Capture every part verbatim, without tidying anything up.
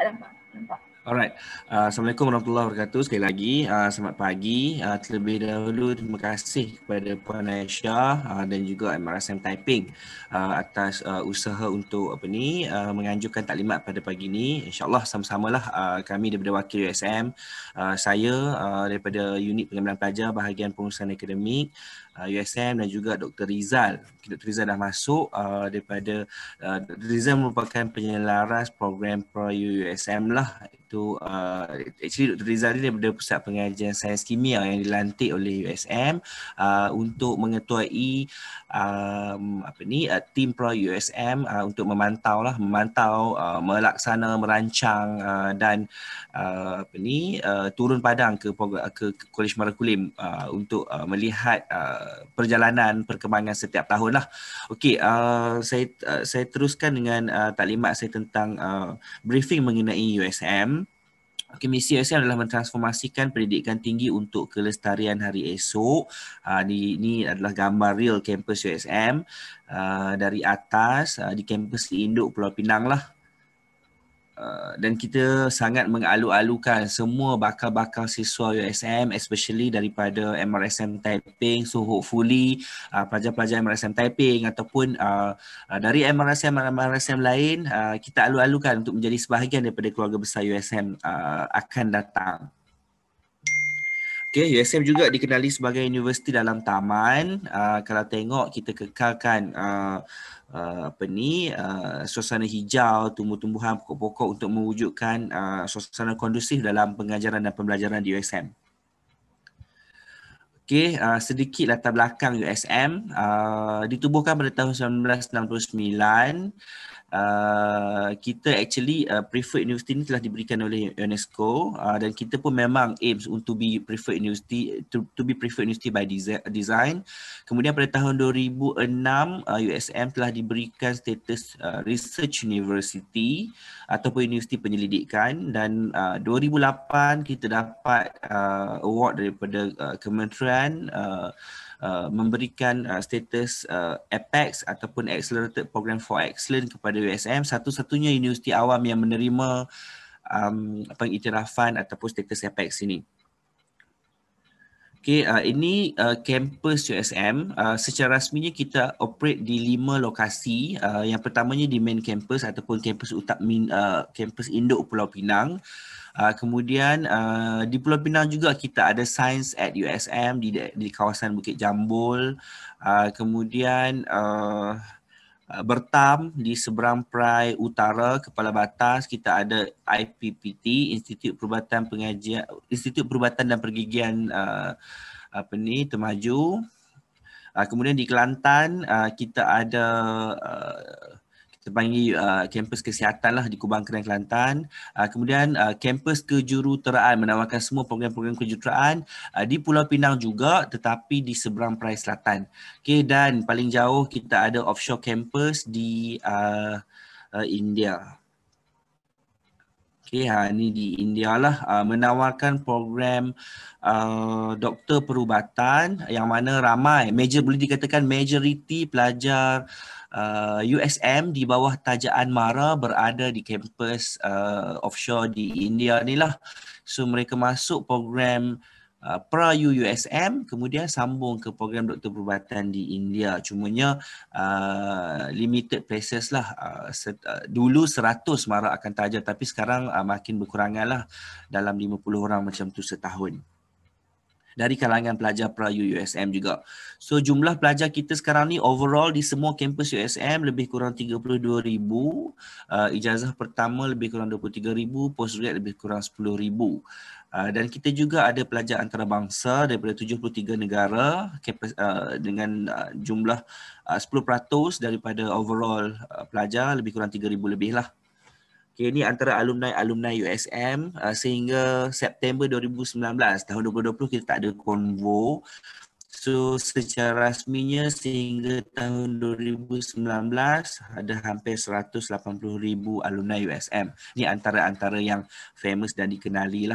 Nampak, nampak, nampak. Alright, uh, Assalamualaikum warahmatullahi wabarakatuh. Sekali lagi, uh, selamat pagi. Uh, terlebih dahulu, terima kasih kepada Puan Aisyah uh, dan juga M R S M Taiping uh, atas uh, usaha untuk apa ni uh, menganjurkan taklimat pada pagi ini. InsyaAllah sama-samalah uh, kami daripada wakil U S M, uh, saya uh, daripada unit pengambilan pelajar bahagian pengurusan akademik uh, U S M dan juga Doktor Rizal. Doktor Rizal dah masuk uh, daripada uh, Doktor Rizal merupakan penyelaras program Pro-U U S M lah. Itu uh, actually Doktor Rizal ni daripada Pusat Pengajian Sains Kimia yang dilantik oleh U S M uh, untuk mengetuai um, apa ni uh, tim Pro-U S M uh, untuk memantau lah memantau uh, melaksana merancang uh, dan uh, apa ni uh, turun padang ke ke, ke Kolej Marakulim uh, untuk uh, melihat uh, perjalanan perkembangan setiap tahun lah. Okey, uh, saya uh, saya teruskan dengan uh, taklimat saya tentang uh, briefing mengenai U S M. Okay, misi U S M adalah mentransformasikan pendidikan tinggi untuk kelestarian hari esok. Uh, di, ini adalah gambar real kampus U S M uh, dari atas uh, di kampus induk Pulau Pinang lah. Uh, dan kita sangat mengalu-alukan semua bakal-bakal siswa U S M, especially daripada M R S M Taiping. So hopefully uh, pelajar-pelajar M R S M Taiping ataupun uh, uh, dari M R S M M R S M lain, uh, kita alu-alukan untuk menjadi sebahagian daripada keluarga besar U S M uh, akan datang. Okay, U S M juga dikenali sebagai universiti dalam taman. Uh, kalau tengok, kita kekalkan uh, uh, apa ni uh, suasana hijau, tumbuh-tumbuhan, pokok-pokok untuk mewujudkan uh, suasana kondusif dalam pengajaran dan pembelajaran di U S M. Okay, uh, sedikit latar belakang U S M. Uh, ditubuhkan pada tahun seribu sembilan ratus enam puluh sembilan. Uh, kita actually uh, preferred university ni telah diberikan oleh UNESCO uh, dan kita pun memang aims untuk be preferred university to, to be preferred university by design. Kemudian pada tahun dua ribu enam uh, U S M telah diberikan status uh, research university ataupun universiti penyelidikan dan uh, dua ribu lapan kita dapat uh, award daripada uh, kementerian uh, Uh, memberikan uh, status uh, Apex ataupun Accelerated Program for Excellence kepada U S M, satu-satunya universiti awam yang menerima um, pengiktirafan ataupun status Apex ini. Okay, uh, ini uh, kampus U S M. Uh, secara rasminya kita operate di lima lokasi. Uh, yang pertamanya di main campus ataupun kampus utama, uh, kampus induk Pulau Pinang. Uh, kemudian uh, di Pulau Pinang juga kita ada Science at U S M di, di kawasan Bukit Jambul. Uh, kemudian uh, uh, Bertam di seberang Perai Utara, Kepala Batas, kita ada I P P T, Institut Perubatan Pengajian, Institut Perubatan dan Pergigian uh, apa ni Termaju. Uh, kemudian di Kelantan uh, kita ada uh, kita panggil uh, kampus kesihatan lah di Kubang Kelang, Kelantan. Uh, kemudian uh, kampus kejuruteraan menawarkan semua program-program kejuruteraan uh, di Pulau Pinang juga tetapi di seberang Perai Selatan. Okay, dan paling jauh kita ada offshore campus di uh, uh, India. Okay, ha, ini di India lah uh, menawarkan program uh, doktor perubatan yang mana ramai, major boleh dikatakan majoriti pelajar Uh, U S M di bawah tajaan MARA berada di kampus uh, offshore di India ni lah. So mereka masuk program uh, pra-U U S M kemudian sambung ke program doktor perubatan di India. Cumanya uh, limited places lah. Uh, set, uh, dulu seratus MARA akan taja tapi sekarang uh, makin berkurangan lah dalam lima puluh orang macam tu setahun. Dari kalangan pelajar pra-U U S M juga. So jumlah pelajar kita sekarang ni overall di semua kampus U S M lebih kurang tiga puluh dua ribu. Uh, ijazah pertama lebih kurang dua puluh tiga ribu, postgrad lebih kurang sepuluh ribu. Uh, dan kita juga ada pelajar antarabangsa daripada tujuh puluh tiga negara kapas, uh, dengan uh, jumlah uh, sepuluh peratus daripada overall uh, pelajar lebih kurang tiga ribu lebih lah. Okay, ini antara alumni-alumni U S M uh, sehingga September dua ribu sembilan belas, tahun dua ribu dua puluh kita tak ada konvo. So secara rasminya sehingga tahun dua ribu sembilan belas ada hampir seratus lapan puluh ribu alumni U S M. Ini antara-antara yang famous dan dikenali lah.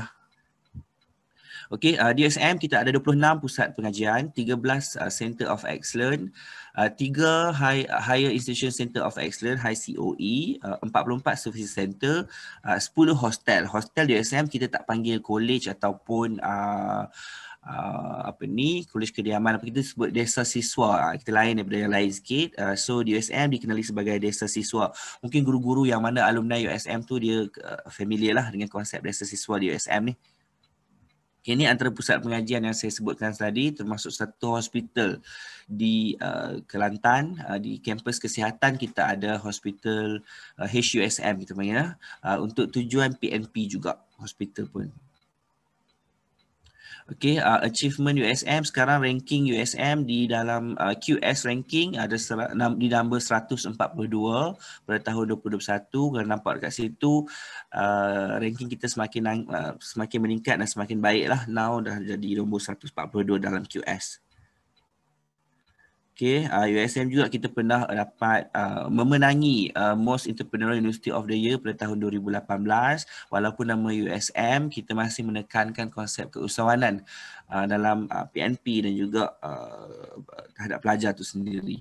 Okey, uh, di U S M kita ada dua puluh enam pusat pengajian, tiga belas uh, Center of Excellence, uh, tiga high, Higher Institution Center of Excellence, High C O E, uh, empat puluh empat Service Center, uh, sepuluh hostel. Hostel di U S M kita tak panggil college ataupun uh, uh, apa ni, college kediaman, apa kita sebut desa siswa. Uh, kita lain daripada yang lain sikit. Uh, so di U S M dikenali sebagai desa siswa. Mungkin guru-guru yang mana alumni U S M tu dia uh, familiar lah dengan konsep desa siswa di U S M ni. Ini antara pusat pengajian yang saya sebutkan tadi, termasuk satu hospital di uh, Kelantan. Uh, di kampus kesihatan kita ada hospital uh, H U S M kita panggil, uh, untuk tujuan P N P juga hospital pun. Okay, uh, achievement U S M sekarang, ranking U S M di dalam uh, Q S ranking ada ser- di number seratus empat puluh dua pada tahun dua ribu dua puluh satu. Kalau nampak dekat situ, uh, ranking kita semakin uh, semakin meningkat dan semakin baik lah. Now dah jadi nombor seratus empat puluh dua dalam Q S. Okay, uh, U S M juga kita pernah dapat uh, memenangi uh, Most Entrepreneurial University of the Year pada tahun dua ribu lapan belas. Walaupun nama U S M, kita masih menekankan konsep keusahawanan uh, dalam uh, P N P dan juga uh, terhadap pelajar itu sendiri.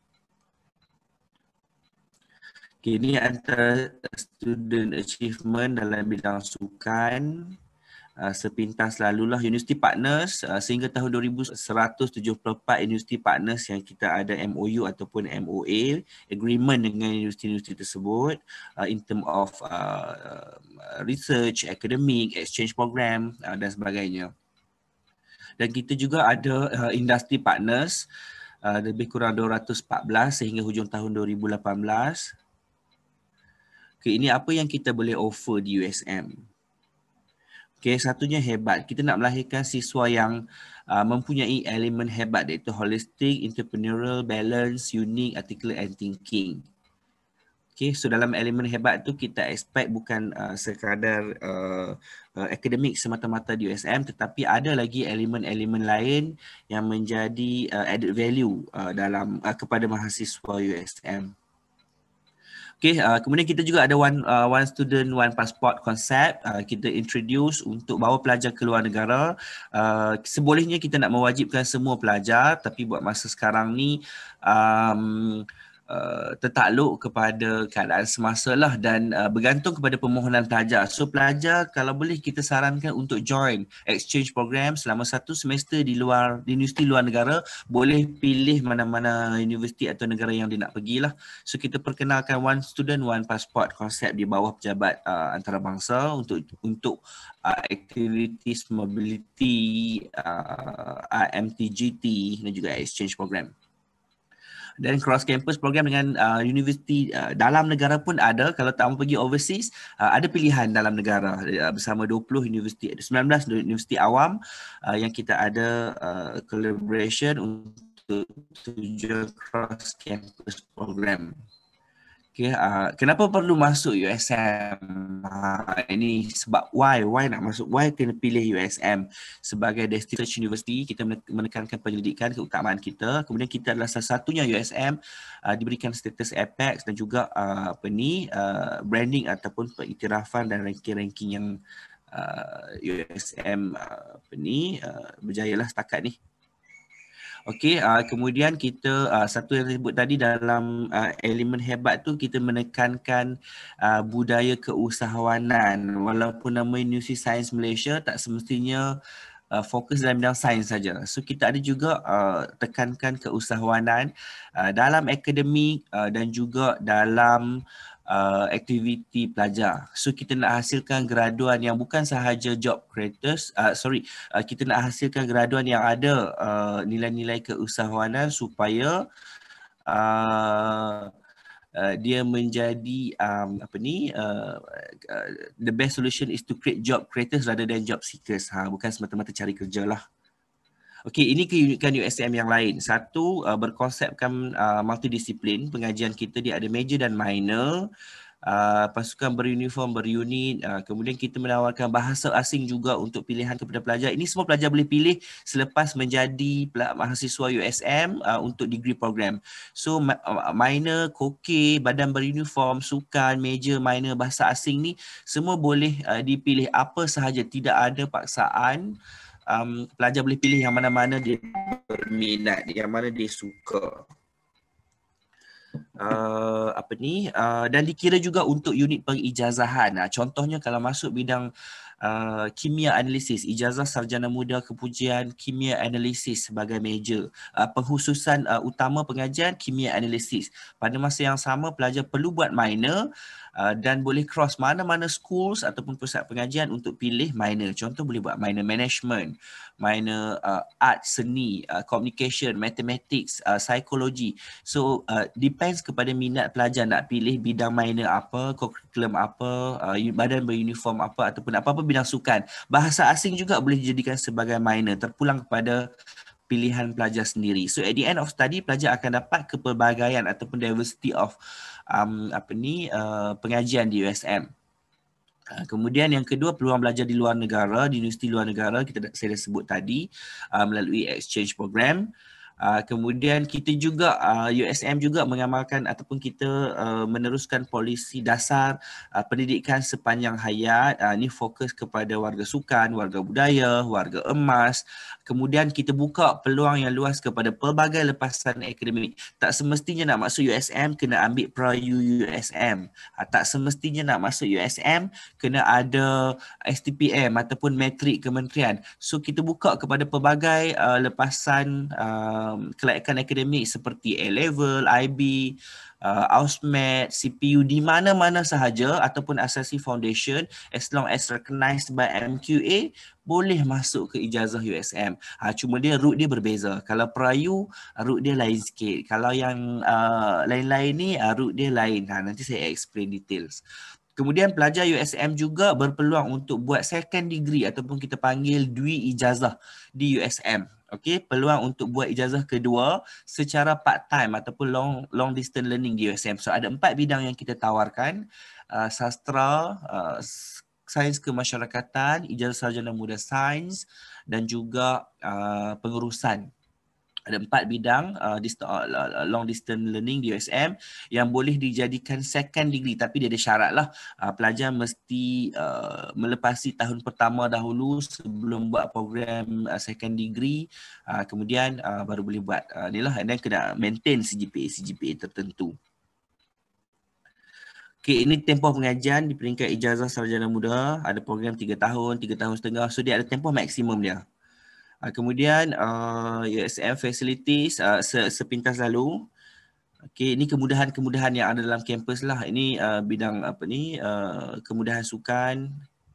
Okay, ini antara student achievement dalam bidang sukan. Uh, sepintas lalulah university partners, uh, sehingga tahun dua ribu seratus tujuh puluh empat university partners yang kita ada M O U ataupun M O A agreement dengan universiti-universiti tersebut uh, in term of uh, uh, research, academic, exchange program uh, dan sebagainya. Dan kita juga ada uh, industry partners uh, lebih kurang dua ratus empat belas sehingga hujung tahun dua ribu lapan belas. Okay, ini apa yang kita boleh offer di U S M. Okay, satunya hebat. Kita nak melahirkan siswa yang uh, mempunyai elemen hebat, iaitu holistic, entrepreneurial, balance, unique, articulate and thinking. Okay, so dalam elemen hebat tu kita expect bukan uh, sekadar uh, uh, akademik semata-mata di U S M, tetapi ada lagi elemen-elemen lain yang menjadi uh, added value uh, dalam uh, kepada mahasiswa U S M. Okay, uh, kemudian kita juga ada one uh, one student one passport konsep. Uh, kita introduce untuk bawa pelajar ke luar negara. Uh, sebolehnya kita nak mewajibkan semua pelajar, tapi buat masa sekarang ni um, Uh, tertakluk kepada keadaan semasa lah dan uh, bergantung kepada permohonan pelajar. So pelajar kalau boleh kita sarankan untuk join exchange program selama satu semester di luar, di universiti luar negara. Boleh pilih mana-mana universiti atau negara yang dia nak pergilah. So kita perkenalkan one student one passport konsep di bawah pejabat uh, antarabangsa untuk untuk uh, activities mobility, uh, R M T G T dan juga exchange program. Dan cross campus program dengan uh, universiti uh, dalam negara pun ada. Kalau tak mahu pergi overseas, uh, ada pilihan dalam negara uh, bersama dua puluh universiti, sembilan belas universiti awam uh, yang kita ada uh, collaboration untuk tujuan cross campus program. Okay, uh, kenapa perlu masuk U S M? Uh, ini sebab why, why nak masuk, why kena pilih U S M sebagai destination university. Kita menekankan penyelidikan, keutamaan kita. Kemudian kita adalah salah satunya U S M uh, diberikan status Apex dan juga uh, apa ni uh, branding ataupun pengiktirafan dan ranking-ranking yang uh, U S M uh, apa ni uh, berjayalah setakat ni. Okey, uh, kemudian kita uh, satu yang saya sebut tadi dalam uh, elemen hebat tu kita menekankan uh, budaya keusahawanan. Walaupun nama Universiti Sains Malaysia tak semestinya uh, fokus dalam bidang sains saja. So kita ada juga uh, tekankan keusahawanan uh, dalam akademik uh, dan juga dalam Uh, aktiviti pelajar. So kita nak hasilkan graduan yang bukan sahaja job creators, uh, sorry, uh, kita nak hasilkan graduan yang ada uh, nilai-nilai keusahawanan supaya uh, uh, dia menjadi um, apa ni uh, uh, the best solution is to create job creators rather than job seekers. Ha, bukan semata-mata cari kerja lah. Okey, ini keunikan U S M yang lain. Satu, uh, berkonsepkan uh, multidisiplin. Pengajian kita dia ada major dan minor. Uh, pasukan beruniform, berunit. Uh, kemudian kita menawarkan bahasa asing juga untuk pilihan kepada pelajar. Ini semua pelajar boleh pilih selepas menjadi mahasiswa U S M uh, untuk degree program. So minor, koke, badan beruniform, sukan, major, minor, bahasa asing ni semua boleh uh, dipilih apa sahaja. Tidak ada paksaan. Um, pelajar boleh pilih yang mana-mana dia berminat, yang mana dia suka. uh, apa ni uh, dan dikira juga untuk unit pengijazahan. Uh, contohnya kalau masuk bidang uh, kimia analisis, ijazah sarjana muda kepujian kimia analisis sebagai major. Uh, penghususan uh, utama pengajian kimia analisis. Pada masa yang sama pelajar perlu buat minor Uh, dan boleh cross mana-mana schools ataupun pusat pengajian untuk pilih minor. Contoh boleh buat minor management, minor uh, art, seni, uh, communication, mathematics, uh, psikologi. So uh, depends kepada minat pelajar nak pilih bidang minor apa, kurikulum apa, uh, badan beruniform apa ataupun apa-apa bidang sukan. Bahasa asing juga boleh dijadikan sebagai minor, terpulang kepada pilihan pelajar sendiri. So at the end of study, pelajar akan dapat kepelbagaian ataupun diversity of um, apa ni uh, pengajian di U S M. Uh, kemudian yang kedua, peluang belajar di luar negara, di universiti luar negara, kita saya dah sebut tadi, uh, melalui exchange program. Uh, kemudian kita juga uh, U S M juga mengamalkan ataupun kita uh, meneruskan polisi dasar uh, pendidikan sepanjang hayat. Uh, ini fokus kepada warga sukan, warga budaya, warga emas. Kemudian kita buka peluang yang luas kepada pelbagai lepasan akademik. Tak semestinya nak masuk U S M kena ambil pra-U U S M. Uh, tak semestinya nak masuk U S M kena ada S T P M ataupun matrik kementerian. So kita buka kepada pelbagai uh, lepasan uh, kelayakan akademik seperti A-Level, I B, uh, AUSMED, C P U di mana-mana sahaja ataupun Asasi Foundation as long as recognized by M Q A boleh masuk ke ijazah U S M. Ha, cuma dia route dia berbeza. Kalau pra-U, route dia lain sikit. Kalau yang uh, lain-lain ni, uh, route dia lain. Ha, nanti saya explain details. Kemudian pelajar U S M juga berpeluang untuk buat second degree ataupun kita panggil dwi ijazah di U S M. Okey, peluang untuk buat ijazah kedua secara part time ataupun long long distance learning di U S M. So ada empat bidang yang kita tawarkan, uh, sastra, uh, sains kemasyarakatan, ijazah sarjana muda sains dan juga uh, pengurusan. Ada empat bidang uh, dist- uh, long distance learning di U S M yang boleh dijadikan second degree, tapi dia ada syarat lah. Uh, pelajar mesti uh, melepasi tahun pertama dahulu sebelum buat program uh, second degree, uh, kemudian uh, baru boleh buat uh, ni lah, dan kena maintain C G P A C G P A tertentu. Okay, ini tempoh pengajian di peringkat ijazah sarjana muda. Ada program tiga tahun, tiga tahun setengah. So dia ada tempoh maksimum dia. Uh, kemudian uh, U S M facilities uh, se sepintas lalu. Okey, ini kemudahan-kemudahan yang ada dalam kampus lah. Ini uh, bidang apa ni, uh, kemudahan sukan.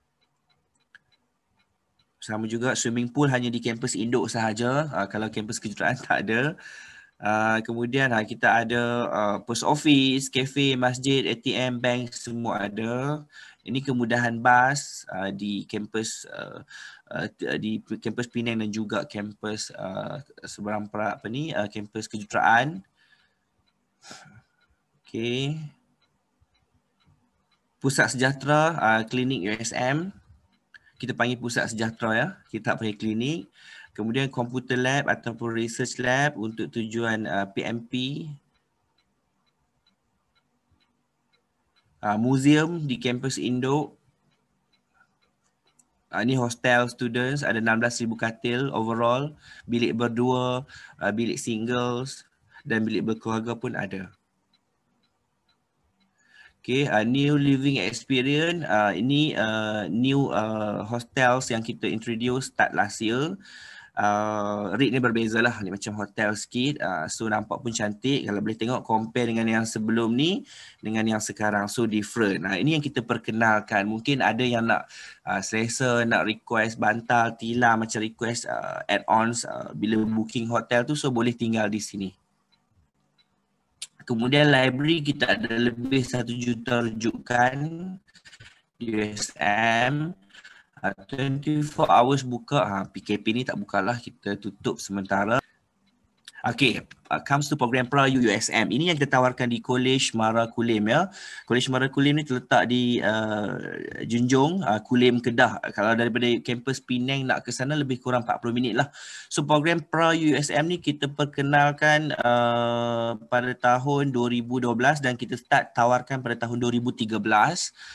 Sama juga swimming pool hanya di kampus induk sahaja. Uh, kalau kampus kejuruteraan tak ada. Uh, kemudian uh, kita ada uh, post office, kafe, masjid, A T M, bank, semua ada. Ini kemudahan bas uh, di kampus uh, uh, di kampus Penang dan juga kampus uh, seberang apa ni uh, kampus kejuruteraan. Okey. Pusat sejahtera uh, klinik U S M. Kita panggil pusat sejahtera ya. Kita tak panggil klinik. Kemudian computer lab ataupun research lab untuk tujuan uh, P M P. Uh, museum di kampus induk. Uh, ini hostel students, ada enam belas ribu katil overall. Bilik berdua, uh, bilik singles dan bilik berkeluarga pun ada. Okay, uh, new living experience. Uh, ini uh, new uh, hostels yang kita introduce start last year. Uh, rate ni berbeza lah, ni macam hotel sikit, uh, so nampak pun cantik. Kalau boleh tengok compare dengan yang sebelum ni dengan yang sekarang, so different. Nah, ini yang kita perkenalkan. Mungkin ada yang nak uh, selesa, nak request bantal, tilam, macam request uh, add-ons uh, bila booking hotel tu, so boleh tinggal di sini. Kemudian library kita ada lebih satu juta rujukan di U S M. Uh, twenty-four hours buka, ha, P K P ni tak bukalah, kita tutup sementara. Okay, uh, comes to program pra-U U S M. Ini yang kita tawarkan di College Mara Kulim ya. College Mara Kulim ni terletak di uh, Junjung, uh, Kulim Kedah. Kalau daripada kampus Penang nak ke sana lebih kurang empat puluh minit lah. So program pra-U U S M ni kita perkenalkan uh, pada tahun dua ribu dua belas dan kita start tawarkan pada tahun dua ribu tiga belas.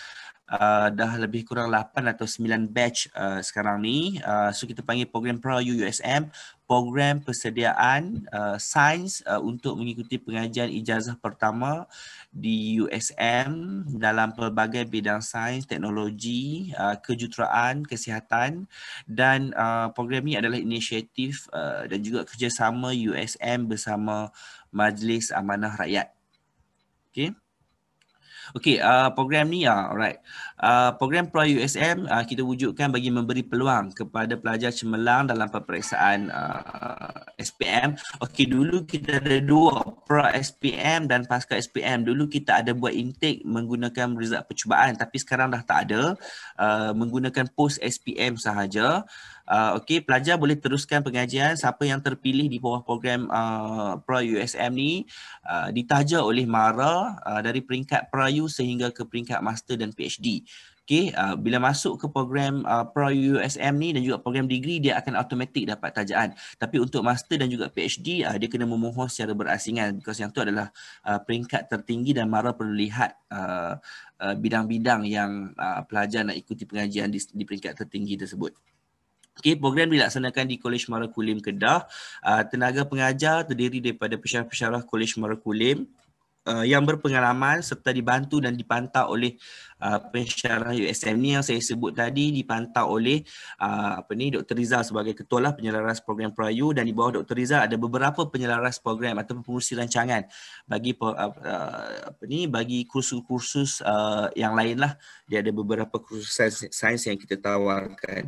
Uh, dah lebih kurang lapan atau sembilan batch uh, sekarang ni. Uh, so kita panggil program Pro-U U S M, program persediaan uh, sains uh, untuk mengikuti pengajian ijazah pertama di U S M dalam pelbagai bidang sains, teknologi, uh, kejuruteraan, kesihatan, dan uh, program ni adalah inisiatif uh, dan juga kerjasama U S M bersama Majlis Amanah Rakyat. Okey. Okey, uh, program ni ya, alright. Uh, program Pro-U S M uh, kita wujudkan bagi memberi peluang kepada pelajar cemerlang dalam peperiksaan uh, S P M. Okey, dulu kita ada dua, Pro S P M dan Pasca S P M. Dulu kita ada buat intake menggunakan result percubaan, tapi sekarang dah tak ada, uh, menggunakan post S P M sahaja. Uh, Okey, pelajar boleh teruskan pengajian. Siapa yang terpilih di bawah program uh, Pro-U S M ni uh, ditaja oleh MARA uh, dari peringkat Pra-U sehingga ke peringkat Master dan P H D. Okey, uh, bila masuk ke program uh, Pro-U S M ni dan juga program degree, dia akan automatik dapat tajaan. Tapi untuk Master dan juga P H D, uh, dia kena memohon secara berasingan, because yang tu adalah uh, peringkat tertinggi dan MARA perlu lihat uh, uh, bidang-bidang yang uh, pelajar nak ikuti pengajian di, di peringkat tertinggi tersebut. Okey, program dilaksanakan di Kolej Mara Kulim Kedah. Uh, tenaga pengajar terdiri daripada pensyarah-pensyarah Kolej Mara Kulim uh, yang berpengalaman serta dibantu dan dipantau oleh uh, pensyarah U S M ni yang saya sebut tadi, dipantau oleh uh, apa ni Doktor Rizal sebagai ketua lah penyelaras program Pro-U, dan di bawah Doktor Rizal ada beberapa penyelaras program atau pengurusi rancangan bagi uh, uh, apa ni bagi kursus-kursus uh, yang lain lah. Dia ada beberapa kursus sains, sains yang kita tawarkan.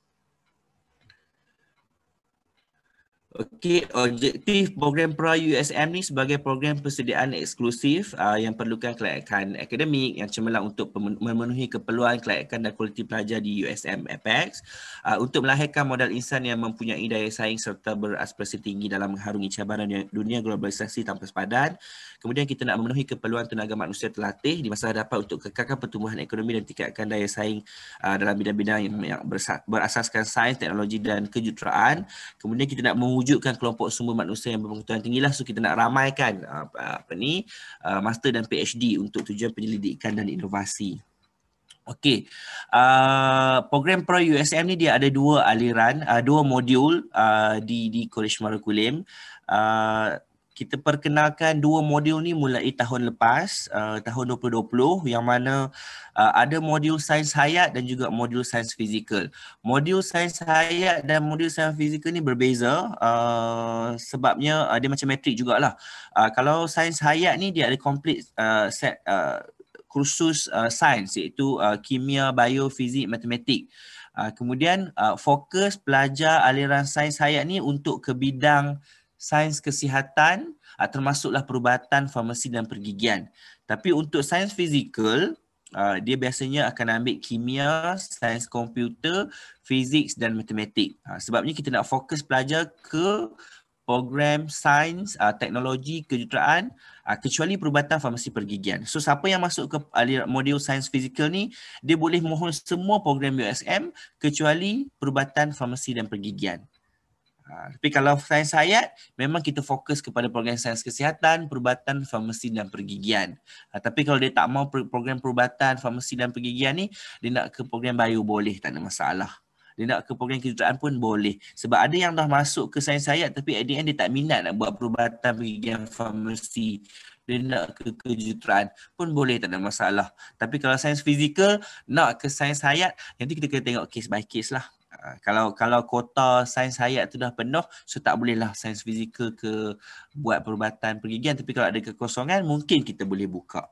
Okey, objektif program Pro-U S M ni sebagai program persediaan eksklusif uh, yang perlukan kelayakan akademik yang cemerlang untuk memenuhi keperluan kelayakan dan kualiti pelajar di U S M Apex, uh, untuk melahirkan modal insan yang mempunyai daya saing serta beraspirasi tinggi dalam mengharungi cabaran dunia globalisasi tanpa sepadan. Kemudian kita nak memenuhi keperluan tenaga manusia terlatih di masa hadapan untuk kekalkan pertumbuhan ekonomi dan tingkatkan daya saing uh, dalam bidang-bidang yang, yang berasaskan sains, teknologi dan kejuruteraan. Kemudian kita nak mewujudkan kelompok sumber manusia yang berpengetahuan tinggi lah. So kita nak ramaikan uh, apa ni uh, master dan P H D untuk tujuan penyelidikan dan inovasi. Okey, uh, program Pro-U S M ni dia ada dua aliran, uh, dua modul uh, di di Kolej Mara Kulim. Uh, kita perkenalkan dua modul ni mulai tahun lepas, uh, tahun dua ribu dua puluh, yang mana uh, ada modul sains hayat dan juga modul sains fizikal. Modul sains hayat dan modul sains fizikal ni berbeza, uh, sebabnya uh, dia macam matrik jugalah. Uh, kalau sains hayat ni dia ada complete uh, set uh, kursus uh, sains, iaitu uh, kimia, bio, fizik, matematik. Uh, kemudian uh, fokus pelajar aliran sains hayat ni untuk ke bidang sains kesihatan, uh, termasuklah perubatan, farmasi dan pergigian. Tapi untuk sains fizikal, uh, dia biasanya akan ambil kimia, sains komputer, fizik dan matematik. Uh, sebabnya kita nak fokus pelajar ke program sains, uh, teknologi, kejuruteraan, uh, kecuali perubatan, farmasi, pergigian. So siapa yang masuk ke modul sains fizikal ni, dia boleh mohon semua program U S M kecuali perubatan, farmasi dan pergigian. Ha, tapi kalau sains hayat, memang kita fokus kepada program sains kesihatan, perubatan, farmasi dan pergigian. Ha, tapi kalau dia tak mau program perubatan, farmasi dan pergigian ni, dia nak ke program bio boleh, tak ada masalah. Dia nak ke program kejuruteraan pun boleh. Sebab ada yang dah masuk ke sains hayat tapi at the end dia tak minat nak buat perubatan, pergigian, farmasi. Dia nak ke kejuruteraan pun boleh, tak ada masalah. Tapi kalau sains fizikal, nak ke sains hayat, nanti kita kena tengok case by case lah. Uh, kalau kalau kota sains hayat tu dah penuh, so tak bolehlah sains fizikal ke buat perubatan, pergigian. Tapi kalau ada kekosongan, mungkin kita boleh buka.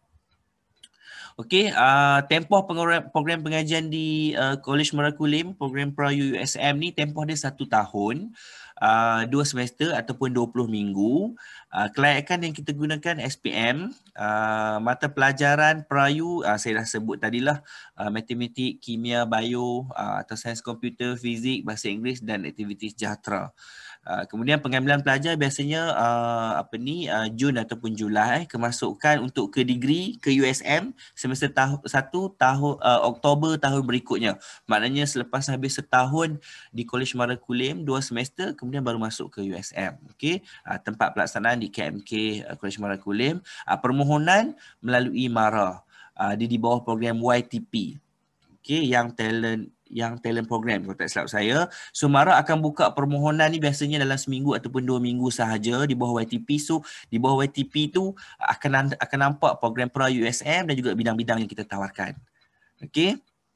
Okey, uh, tempoh program pengajian di uh, Kolej Mara Kulim, program Pro-U S M ni, tempoh dia satu tahun, uh, dua semester ataupun dua puluh minggu. Uh, kelayakan yang kita gunakan S P M, uh, mata pelajaran Pro-U, uh, saya dah sebut tadilah, uh, matematik, kimia, bio, uh, atau sains komputer, fizik, bahasa Inggeris dan aktiviti sejahtera. Uh, kemudian pengambilan pelajar biasanya uh, apa ni uh, Jun ataupun Julai. Kemasukan untuk ke degree ke U S M semester tahu, satu tahun uh, Oktober tahun berikutnya. Maknanya selepas habis setahun di Kolej Mara Kulim, dua semester, kemudian baru masuk ke U S M. Okey, uh, tempat pelaksanaan di K M K uh, Kolej Mara Kulim. Uh, permohonan melalui MARA. uh, dia di bawah program Y T P. Okay, yang talent yang talent program kalau tak silap saya. So MARA akan buka permohonan ni biasanya dalam seminggu ataupun dua minggu sahaja di bawah Y T P. So di bawah Y T P tu akan akan nampak program pra U S M dan juga bidang-bidang yang kita tawarkan. Okay.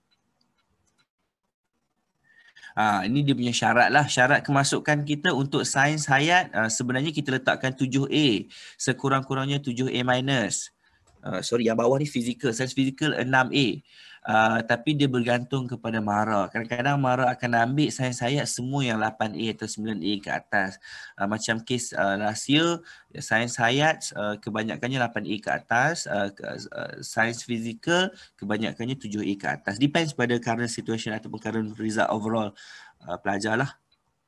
Ha, ini dia punya syarat lah. Syarat kemasukan kita untuk sains hayat uh, sebenarnya kita letakkan tujuh A. Sekurang-kurangnya tujuh A minus. Uh, sorry, yang bawah ni fizikal. Sains fizikal enam A. Uh, tapi dia bergantung kepada MARA. Kadang-kadang MARA akan ambil sains hayat semua yang lapan A atau sembilan A ke atas. Uh, macam kes uh, last year, sains hayat uh, kebanyakannya lapan A ke atas. Uh, uh, sains fizikal kebanyakannya tujuh A ke atas. Depends pada current situation ataupun current result overall uh, pelajar lah.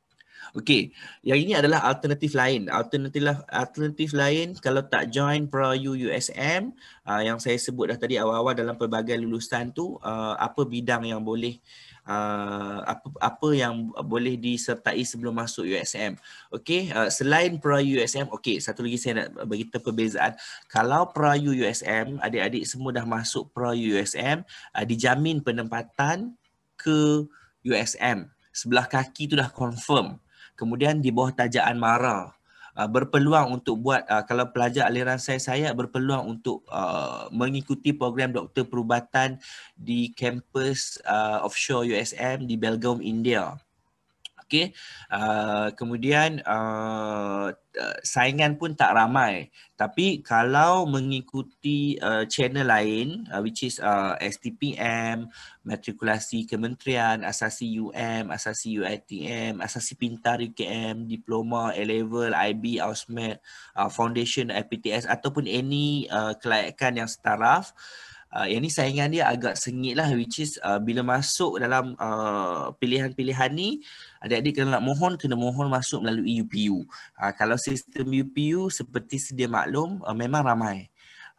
Okey, yang ini adalah alternatif lain. Alternatif alternatif lain kalau tak join Pra-U U S M, uh, yang saya sebut dah tadi awal-awal dalam pelbagai lulusan tu, uh, apa bidang yang boleh uh, apa apa yang boleh disertai sebelum masuk U S M. Okey, uh, selain Pra-U U S M, okey, satu lagi saya nak beritahu perbezaan. Kalau Pra-U U S M, adik-adik semua dah masuk Pra-U U S M, uh, dijamin penempatan ke U S M. Sebelah kaki tu dah confirm. Kemudian di bawah tajaan MARA, uh, berpeluang untuk buat, uh, kalau pelajar aliran sains hayat berpeluang untuk uh, mengikuti program doktor perubatan di kampus uh, offshore U S M di Belgaum, India. Okey, uh, kemudian uh, saingan pun tak ramai. Tapi kalau mengikuti uh, channel lain, uh, which is uh, S T P M, matrikulasi kementerian, asasi U M, asasi U I T M, asasi pintar U K M, diploma, A-level, I B, AUSMED, uh, foundation, I P T S ataupun any uh, kelayakan yang setaraf, Uh, yang ni saingan dia agak sengit lah, which is uh, bila masuk dalam uh, pilihan-pilihan ni, adik-adik kena nak mohon, kena mohon masuk melalui U P U. Uh, kalau sistem U P U seperti sedia maklum, uh, memang ramai.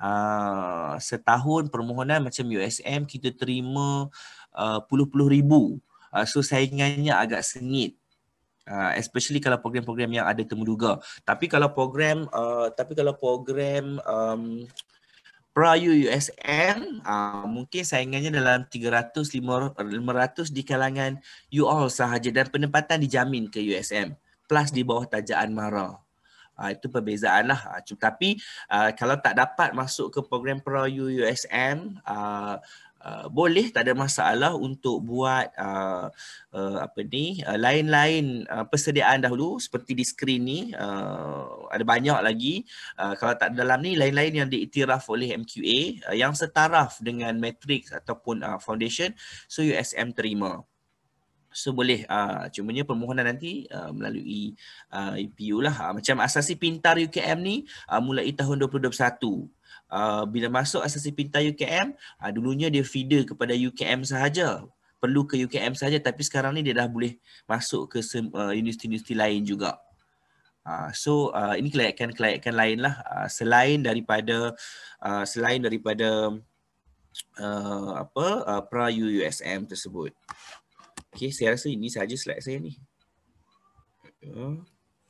Uh, setahun permohonan macam U S M kita terima uh, puluh-puluh ribu. Uh, so saingannya agak sengit. Uh, especially kalau program-program yang ada temuduga. Tapi kalau program uh, tapi kalau program um, Pra-U U S M, uh, mungkin saingannya dalam tiga ratus lima ratus di kalangan you all sahaja dan penempatan dijamin ke U S M plus di bawah tajaan MARA. Uh, itu perbezaan lah. Uh, tapi uh, kalau tak dapat masuk ke program Pra-U U S M, uh, Uh, boleh, tak ada masalah untuk buat uh, uh, apa ni uh, lain-lain uh, persediaan dahulu seperti di skrin ni, uh, ada banyak lagi. Uh, kalau tak dalam ni, lain-lain yang diiktiraf oleh M Q A uh, yang setaraf dengan matrix ataupun uh, foundation, so U S M terima. So boleh, uh, cumanya permohonan nanti uh, melalui uh, U P U lah. Uh, macam asasi pintar U K M ni uh, mulai tahun dua ribu dua puluh satu. Uh, bila masuk asasi pintar U K M, uh, dulunya dia feeder kepada U K M sahaja. Perlu ke U K M sahaja, tapi sekarang ni dia dah boleh masuk ke uh, universiti-universiti lain juga. Uh, so uh, ini kelayakan-kelayakan lain lah, uh, selain daripada uh, selain daripada uh, apa uh, Pra-U U S M tersebut. Okey, saya rasa ini sahaja slide saya ni. Uh.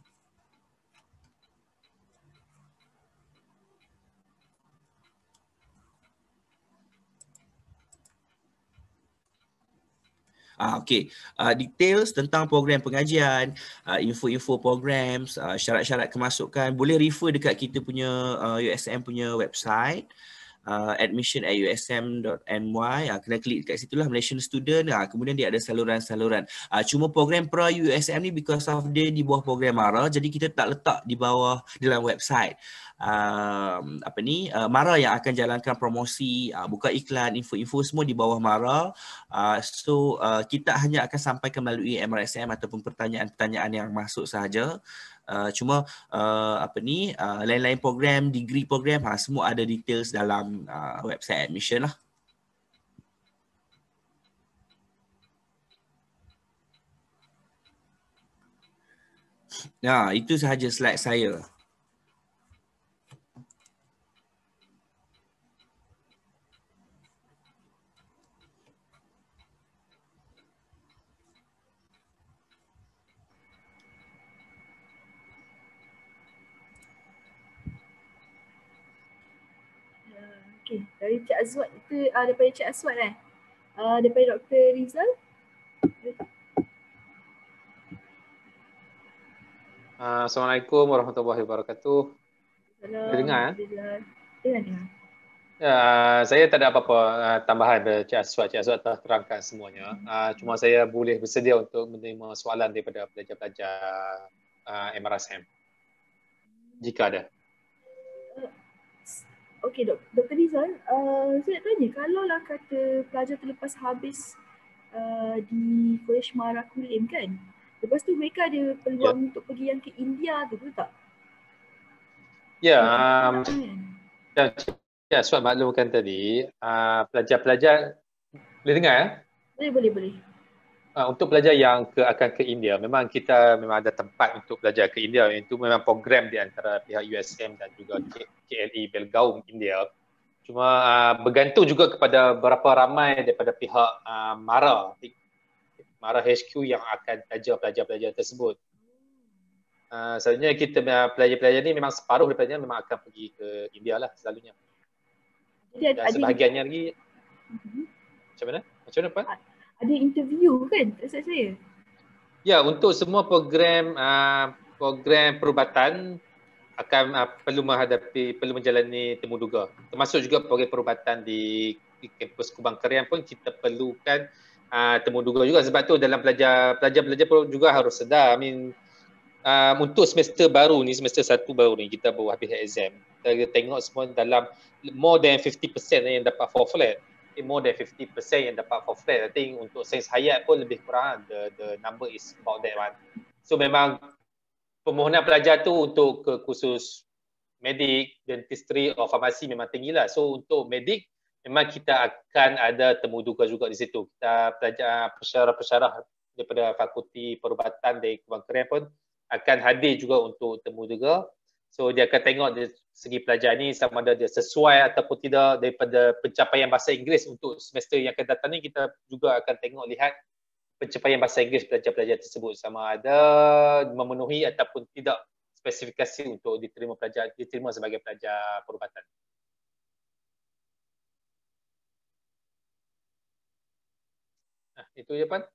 Ah, okay. Uh, details tentang program pengajian, uh, info-info programs, uh, syarat-syarat kemasukan, boleh refer dekat kita punya uh, U S M punya website. Uh, admission at u s m dot n y, uh, kena klik kat situ lah, Malaysian student, uh, kemudian dia ada saluran-saluran. Uh, cuma program Pra-U U S M ni because of dia di bawah program MARA, jadi kita tak letak di bawah dalam website. Uh, apa ni, uh, MARA yang akan jalankan promosi, uh, buka iklan, info-info semua di bawah MARA. Uh, so uh, kita hanya akan sampaikan melalui M R S M ataupun pertanyaan-pertanyaan yang masuk sahaja. Uh, cuma uh, apa ni uh, lain-lain program, degree program, ha, semua ada details dalam uh, website admission lah. Nah, itu sahaja slide saya. okey. Dari Cik Azwat itu, uh, daripada Cik Azwat eh. Uh, daripada Doktor Rizal. Uh, Assalamualaikum warahmatullahi wabarakatuh. Boleh dengar? Alhamdulillah. Dengar, dengar. Ya, saya tak ada apa-apa uh, tambahan dari Cik Aswat. Cik Aswat telah terangkan semuanya. Uh, cuma saya boleh bersedia untuk menerima soalan daripada pelajar-pelajar uh, M R S M. Jika ada. Uh, Okey, dok, Doktor Rizal, uh, saya nak tanya, kalau lah kata pelajar terlepas habis uh, di Kolej Mara Kulim kan, lepas tu mereka ada peluang yeah. untuk pergi yang ke India tu, betul tak? Ya, yeah, um, dan Cik Aswat maklumkan tadi, uh, pelajar-pelajar, boleh dengar ya? Boleh, boleh, boleh. Uh, untuk pelajar yang ke, akan ke India, memang kita memang ada tempat untuk pelajar ke India. Itu memang program di antara pihak U S M dan juga K L E Belgaum India. Cuma uh, bergantung juga kepada berapa ramai daripada pihak uh, MARA, MARA H Q yang akan belajar pelajar-pelajar tersebut. Uh, selalunya kita pelajar-pelajar ni memang separuh daripadanya memang akan pergi ke India lah selalunya. Jadi dan sebahagiannya lagi, uh-huh. macam mana? Macam mana Pak? Ada interview kan, rasa saya? Ya, untuk semua program uh, program perubatan akan uh, perlu menghadapi, perlu menjalani temuduga. Termasuk juga program perubatan di, di kampus Kubang Kerian pun kita perlukan uh, temuduga juga. Sebab tu dalam pelajar pelajar-pelajar pun juga harus sedar. I mean, uh, untuk semester baru ni, semester satu baru ni, kita baru habis exam. Kita tengok semua dalam more than fifty percent yang dapat four flat. More than fifty percent yang dapat four flat. I think untuk sains hayat pun lebih kurang. The, the number is about that one. So memang permohonan pelajar tu untuk ke khusus medik, dentistry atau farmasi memang tinggilah. So untuk medik memang kita akan ada temuduga juga di situ. Kita pelajar pensyarah-pensyarah daripada Fakulti Perubatan dari Kubang Kerian pun akan hadir juga untuk temuduga. So dia akan tengok dari segi pelajar ni sama ada dia sesuai ataupun tidak daripada pencapaian bahasa Inggeris untuk semester yang akan datang ni. Kita juga akan tengok lihat pencapaian bahasa Inggeris pelajar-pelajar tersebut sama ada memenuhi ataupun tidak spesifikasi untuk diterima pelajar diterima sebagai pelajar perubatan. Nah, itu je Pan.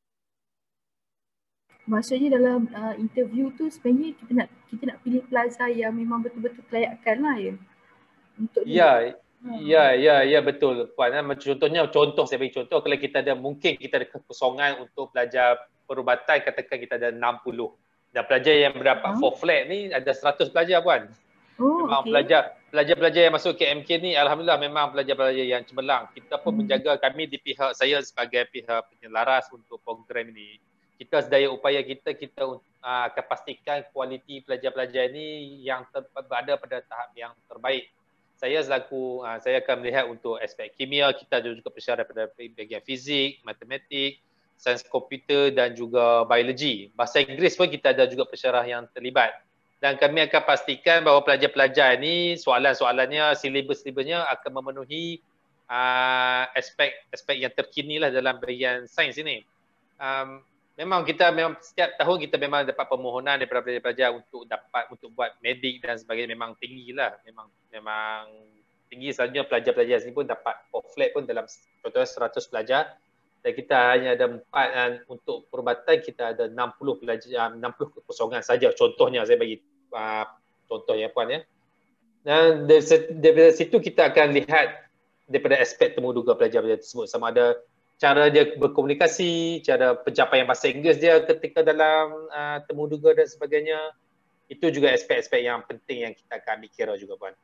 Maksudnya dalam uh, interview tu sebenarnya kita nak kita nak pilih pelajar yang memang betul-betul kelayakan lah ya. Untuk ya, hmm. ya, ya, ya betul Puan. Contohnya, contoh saya bagi contoh, kalau kita ada mungkin kita ada kekosongan untuk pelajar perubatan, katakan kita ada enam puluh. Dan pelajar yang berdapat four hmm. flat ni ada seratus pelajar Puan. Oh, memang okay. pelajar pelajar-pelajar yang masuk K M K ni alhamdulillah memang pelajar-pelajar yang cemerlang. Kita pun hmm. menjaga, kami di pihak saya sebagai pihak penyelaras untuk program ini. Kita sedaya upaya kita kita uh, akan pastikan kualiti pelajar-pelajar ini yang ter- berada pada tahap yang terbaik. Saya selaku uh, saya akan melihat untuk aspek kimia, kita ada juga pensyarah pada bahagian fizik, matematik, sains komputer dan juga biologi. Bahasa Inggeris pun kita ada juga pensyarah yang terlibat. Dan kami akan pastikan bahawa pelajar-pelajar ini soalan-soalannya, silibus-silibusnya akan memenuhi uh, aspek-aspek yang terkini lah dalam bahagian sains ini. Um, memang kita memang setiap tahun kita memang dapat permohonan daripada pelajar-pelajar untuk dapat untuk buat medik dan sebagainya, memang tinggilah, memang memang tinggi. Selalunya pelajar-pelajar sini pun dapat four flat pun dalam contohnya seratus pelajar. Dan kita hanya ada empat, dan untuk perubatan kita ada enam puluh pelajar, enam puluh kekosongan saja. Contohnya saya bagi uh, contoh ya Puan ya. Dan dari, dari situ kita akan lihat daripada aspek temuduga pelajar-pelajar tersebut, sama ada cara dia berkomunikasi, cara pencapaian bahasa Inggeris dia ketika dalam uh, temuduga dan sebagainya. Itu juga aspek-aspek yang penting yang kita akan ambil kira juga Puan.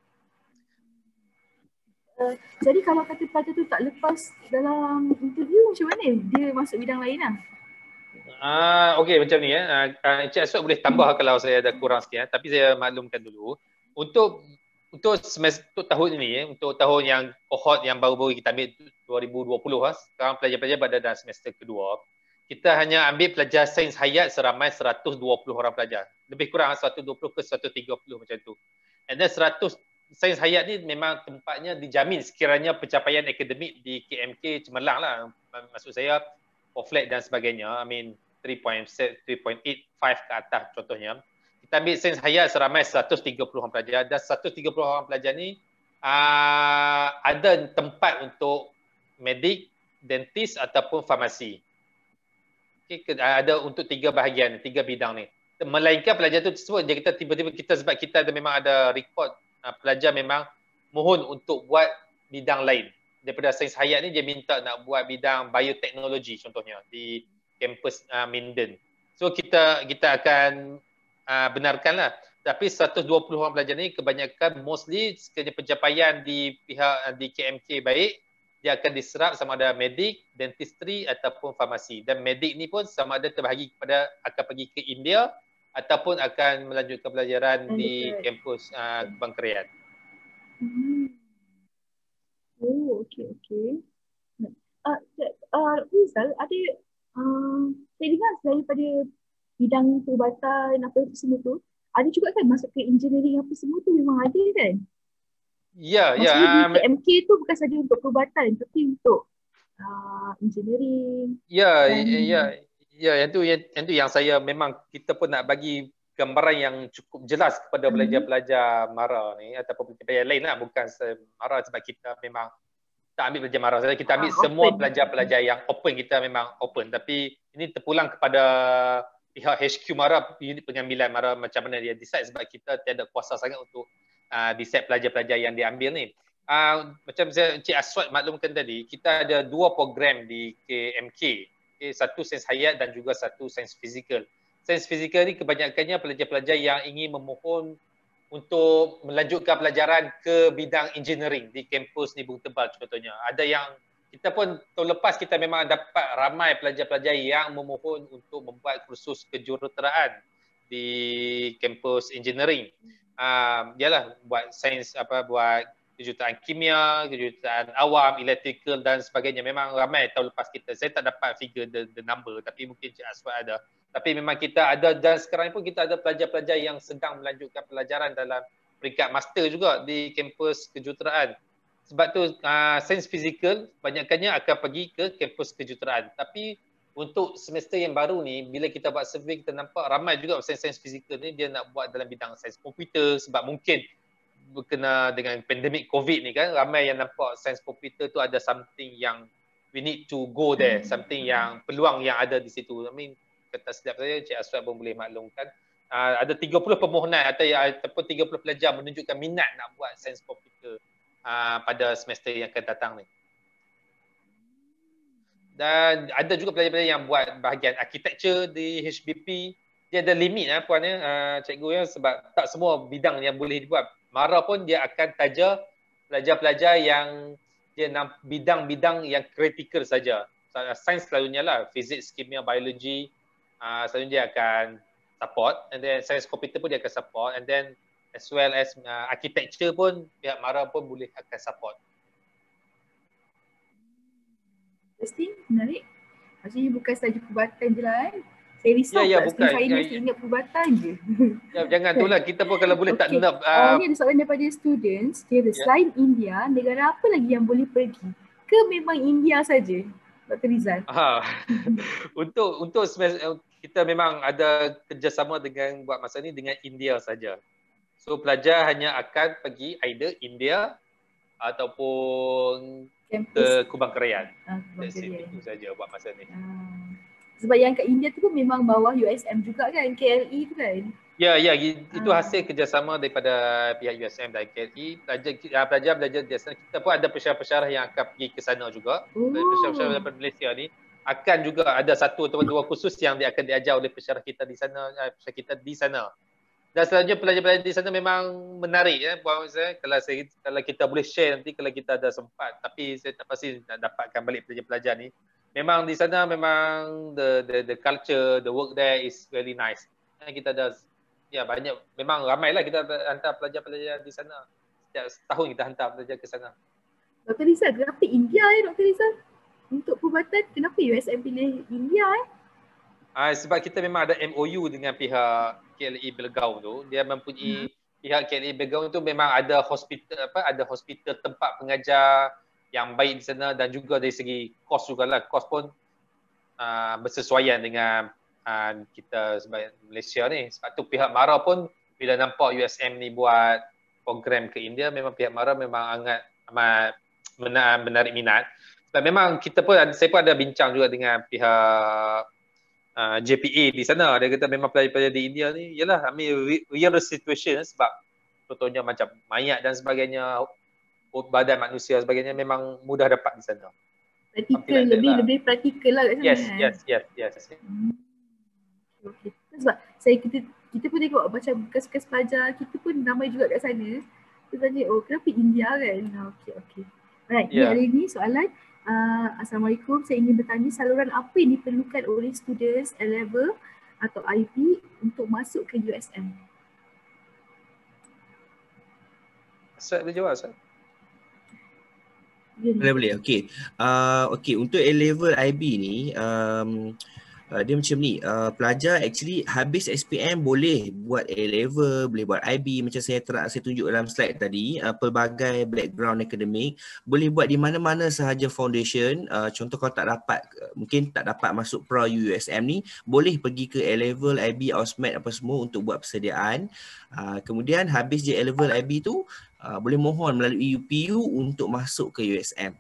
Uh, jadi kalau kata pelajar tu tak lepas dalam interview, macam mana dia masuk bidang lain lah? Uh, Okey macam ni ya. Uh, uh, Encik Aswat boleh tambah hmm. kalau saya ada kurang sikit ya. Tapi saya maklumkan dulu. Untuk untuk semester untuk tahun ini ya, untuk tahun yang kohort yang baru-baru kita ambil dua ribu dua puluh lah, sekarang pelajar-pelajar pada dalam semester kedua, kita hanya ambil pelajar sains hayat seramai seratus dua puluh orang pelajar. Lebih kurang seratus dua puluh ke seratus tiga puluh macam tu. And then seratus sains hayat ni memang tempatnya dijamin sekiranya pencapaian akademik di K M K cemerlang lah. Maksud saya four flat dan sebagainya. I mean three point eight five ke atas contohnya. Kita ambil sains hayat seramai seratus tiga puluh orang pelajar, dan seratus tiga puluh orang pelajar ni uh, ada tempat untuk medik, dentist ataupun farmasi. Okay, ada untuk tiga bahagian, tiga bidang ni. Melainkan pelajar tu tersebut, dia kita tiba-tiba kita sebab kita ada memang ada rekod uh, pelajar memang mohon untuk buat bidang lain. Daripada sains hayat ni dia minta nak buat bidang bioteknologi contohnya di kampus uh, Minden. So kita kita akan uh, benarkanlah. Tapi seratus dua puluh orang pelajar ni kebanyakan mostly sekiranya pencapaian di pihak uh, di K M K baik, dia akan diserap sama ada medik, dentistry ataupun farmasi. Dan medik ni pun sama ada terbahagi kepada akan pergi ke India ataupun akan melanjutkan pelajaran And di the, kampus uh, Bangkerian. Hmm. Oh, okey, okey. Uh, uh, Rizal, ada, uh, saya dengar daripada bidang perubatan apa itu semua tu, ada juga kan masuk ke engineering apa semua tu memang ada kan? Ya, ya. Maksudnya Um, di K M K tu bukan saja untuk perubatan tapi untuk uh, engineering. ya, Dan ya, ya. Yang tu, yang, yang tu yang saya memang kita pun nak bagi gambaran yang cukup jelas kepada Mhm. pelajar-pelajar MARA ni ataupun pelajar lain lah, bukan MARA sebab kita memang tak ambil pelajar MARA saja, kita ambil Ah, semua open. pelajar-pelajar yang open, kita memang open. Tapi ini terpulang kepada pihak H Q MARA, unit pengambilan MARA macam mana dia decide sebab kita tiada kuasa sangat untuk uh, decide pelajar-pelajar yang diambil ni. Uh, macam saya, Encik Aswad maklumkan tadi, kita ada dua program di K M K. Okay, satu sains hayat dan juga satu sains fizikal. Sains fizikal ni kebanyakannya pelajar-pelajar yang ingin memohon untuk melanjutkan pelajaran ke bidang engineering di kampus ni Bung Tebal contohnya. Ada yang kita pun tahun lepas kita memang dapat ramai pelajar-pelajar yang memohon untuk membuat kursus kejuruteraan di kampus engineering. Uh, yalah buat sains apa buat kejuruteraan kimia, kejuruteraan awam, electrical dan sebagainya. Memang ramai tahun lepas kita. Saya tak dapat figure the, the number tapi mungkin Cik Aswad ada. Tapi memang kita ada dan sekarang pun kita ada pelajar-pelajar yang sedang melanjutkan pelajaran dalam peringkat master juga di kampus kejuruteraan. Sebab tu uh, sains fizikal banyakkannya akan pergi ke kampus kejuruteraan. Tapi untuk semester yang baru ni, bila kita buat survey kita nampak ramai juga sains-sains fizikal ni dia nak buat dalam bidang sains komputer sebab mungkin berkena dengan pandemik COVID ni kan, ramai yang nampak sains komputer tu ada something yang we need to go there, something yang peluang yang ada di situ. I mean, kata sedap saya, Cik Aswad pun boleh maklumkan. Uh, ada tiga puluh permohonan atau ataupun tiga puluh pelajar menunjukkan minat nak buat sains komputer uh, pada semester yang akan datang ni. Dan ada juga pelajar-pelajar yang buat bahagian architecture di H B P. Dia ada limit lah puan ya, uh, cikgu ya, sebab tak semua bidang yang boleh dibuat. MARA pun dia akan taja pelajar-pelajar yang dia nak bidang-bidang yang kritikal saja. Sains selalunya lah, physics, kimia, biologi, uh, selalunya dia akan support, and then sains komputer pun dia akan support, and then as well as uh, architecture pun pihak MARA pun boleh akan support. Interesting, menarik. Maksudnya bukan saja perubatan je lah kan. Saya risau Ya, ya, pula bukan. saya Ya, mesti ya. ingat perubatan je. Ya, jangan tu lah, kita pun kalau boleh tak Okay. nak. Uh, Uh, ni ada soalan daripada students. Kira Ya. selain India, negara apa lagi yang boleh pergi? Ke memang India saja, Doktor Rizal? Ha. untuk untuk semester, kita memang ada kerjasama dengan buat masa ni dengan India saja. So pelajar hanya akan pergi either India ataupun Kampus ke Kubang Kerajaan. uh, That's it, Bangkerian. itu saja buat masa ni. Uh, sebab yang kat India tu pun memang bawah U S M juga kan, K L E tu kan? Ya, ya, itu Ah. hasil kerjasama daripada pihak U S M dan K L E. Pelajar pelajar belajar di sana, kita pun ada pensyarah-pensyarah yang akan pergi ke sana juga. Oh. Pensyarah-pensyarah daripada Malaysia ni akan juga ada satu atau dua kursus yang dia akan diajar oleh pensyarah kita di sana, pensyarah kita di sana. Dan selanjutnya pelajar-pelajar di sana memang menarik ya, buat saya. Kalau saya kalau kita boleh share nanti kalau kita ada sempat, tapi saya tak pasti nak dapatkan balik pelajar-pelajar ni. Memang di sana memang the the the culture, the work there is really nice. Dan kita ada ya banyak, memang ramailah kita hantar pelajar-pelajar di sana. Setiap tahun kita hantar pelajar ke sana. Doktor Rizal, kenapa India eh Doktor Rizal? Untuk perubatan, kenapa U S M pilih India eh? Ah, sebab kita memang ada M O U dengan pihak K L E Belgaum tu. Dia mempunyai hmm. pihak K L E Belgaum tu memang ada hospital apa ada hospital tempat pengajar yang baik di sana dan juga dari segi kos jugalah. Kos pun uh, bersesuaian dengan uh, kita sebagai Malaysia ni. Sebab tu pihak MARA pun bila nampak U S M ni buat program ke India, memang pihak MARA memang sangat amat menarik minat. Sebab memang kita pun, saya pun ada bincang juga dengan pihak uh, J P A di sana. Dia kata memang pelajar-pelajar di India ni, yalah, I mean, real situation sebab contohnya macam mayat dan sebagainya, badan manusia sebagainya memang mudah dapat di sana. Praktikal, like lebih lah. lebih praktikal lah kat sana. Yes, kan? yes, yes, yes. Hmm. Okay. Sebab saya kita kita pun tengok macam bekas-bekas pelajar kita pun ramai juga kat sana. Kita tanya, oh kenapa India kan? Okey, okey. Alright, yeah. Ni hari ni soalan. Uh, Assalamualaikum, saya ingin bertanya saluran apa yang diperlukan oleh students A-level atau I P untuk masuk ke U S M? Saya boleh jawab, Ustaz? Boleh, boleh. Okey. Uh, okey, untuk A-level I B ni, um, uh, dia macam ni. Uh, pelajar actually habis S P M boleh buat A-level, boleh buat I B macam saya ter- saya tunjuk dalam slide tadi. Uh, pelbagai background akademik. Boleh buat di mana-mana sahaja foundation. Uh, contoh kalau tak dapat, mungkin tak dapat masuk Pro U S M ni, boleh pergi ke A-level, I B, Ausmet apa semua untuk buat persediaan. Uh, kemudian habis je A-level, I B tu, Uh, boleh mohon melalui U P U untuk masuk ke U S M.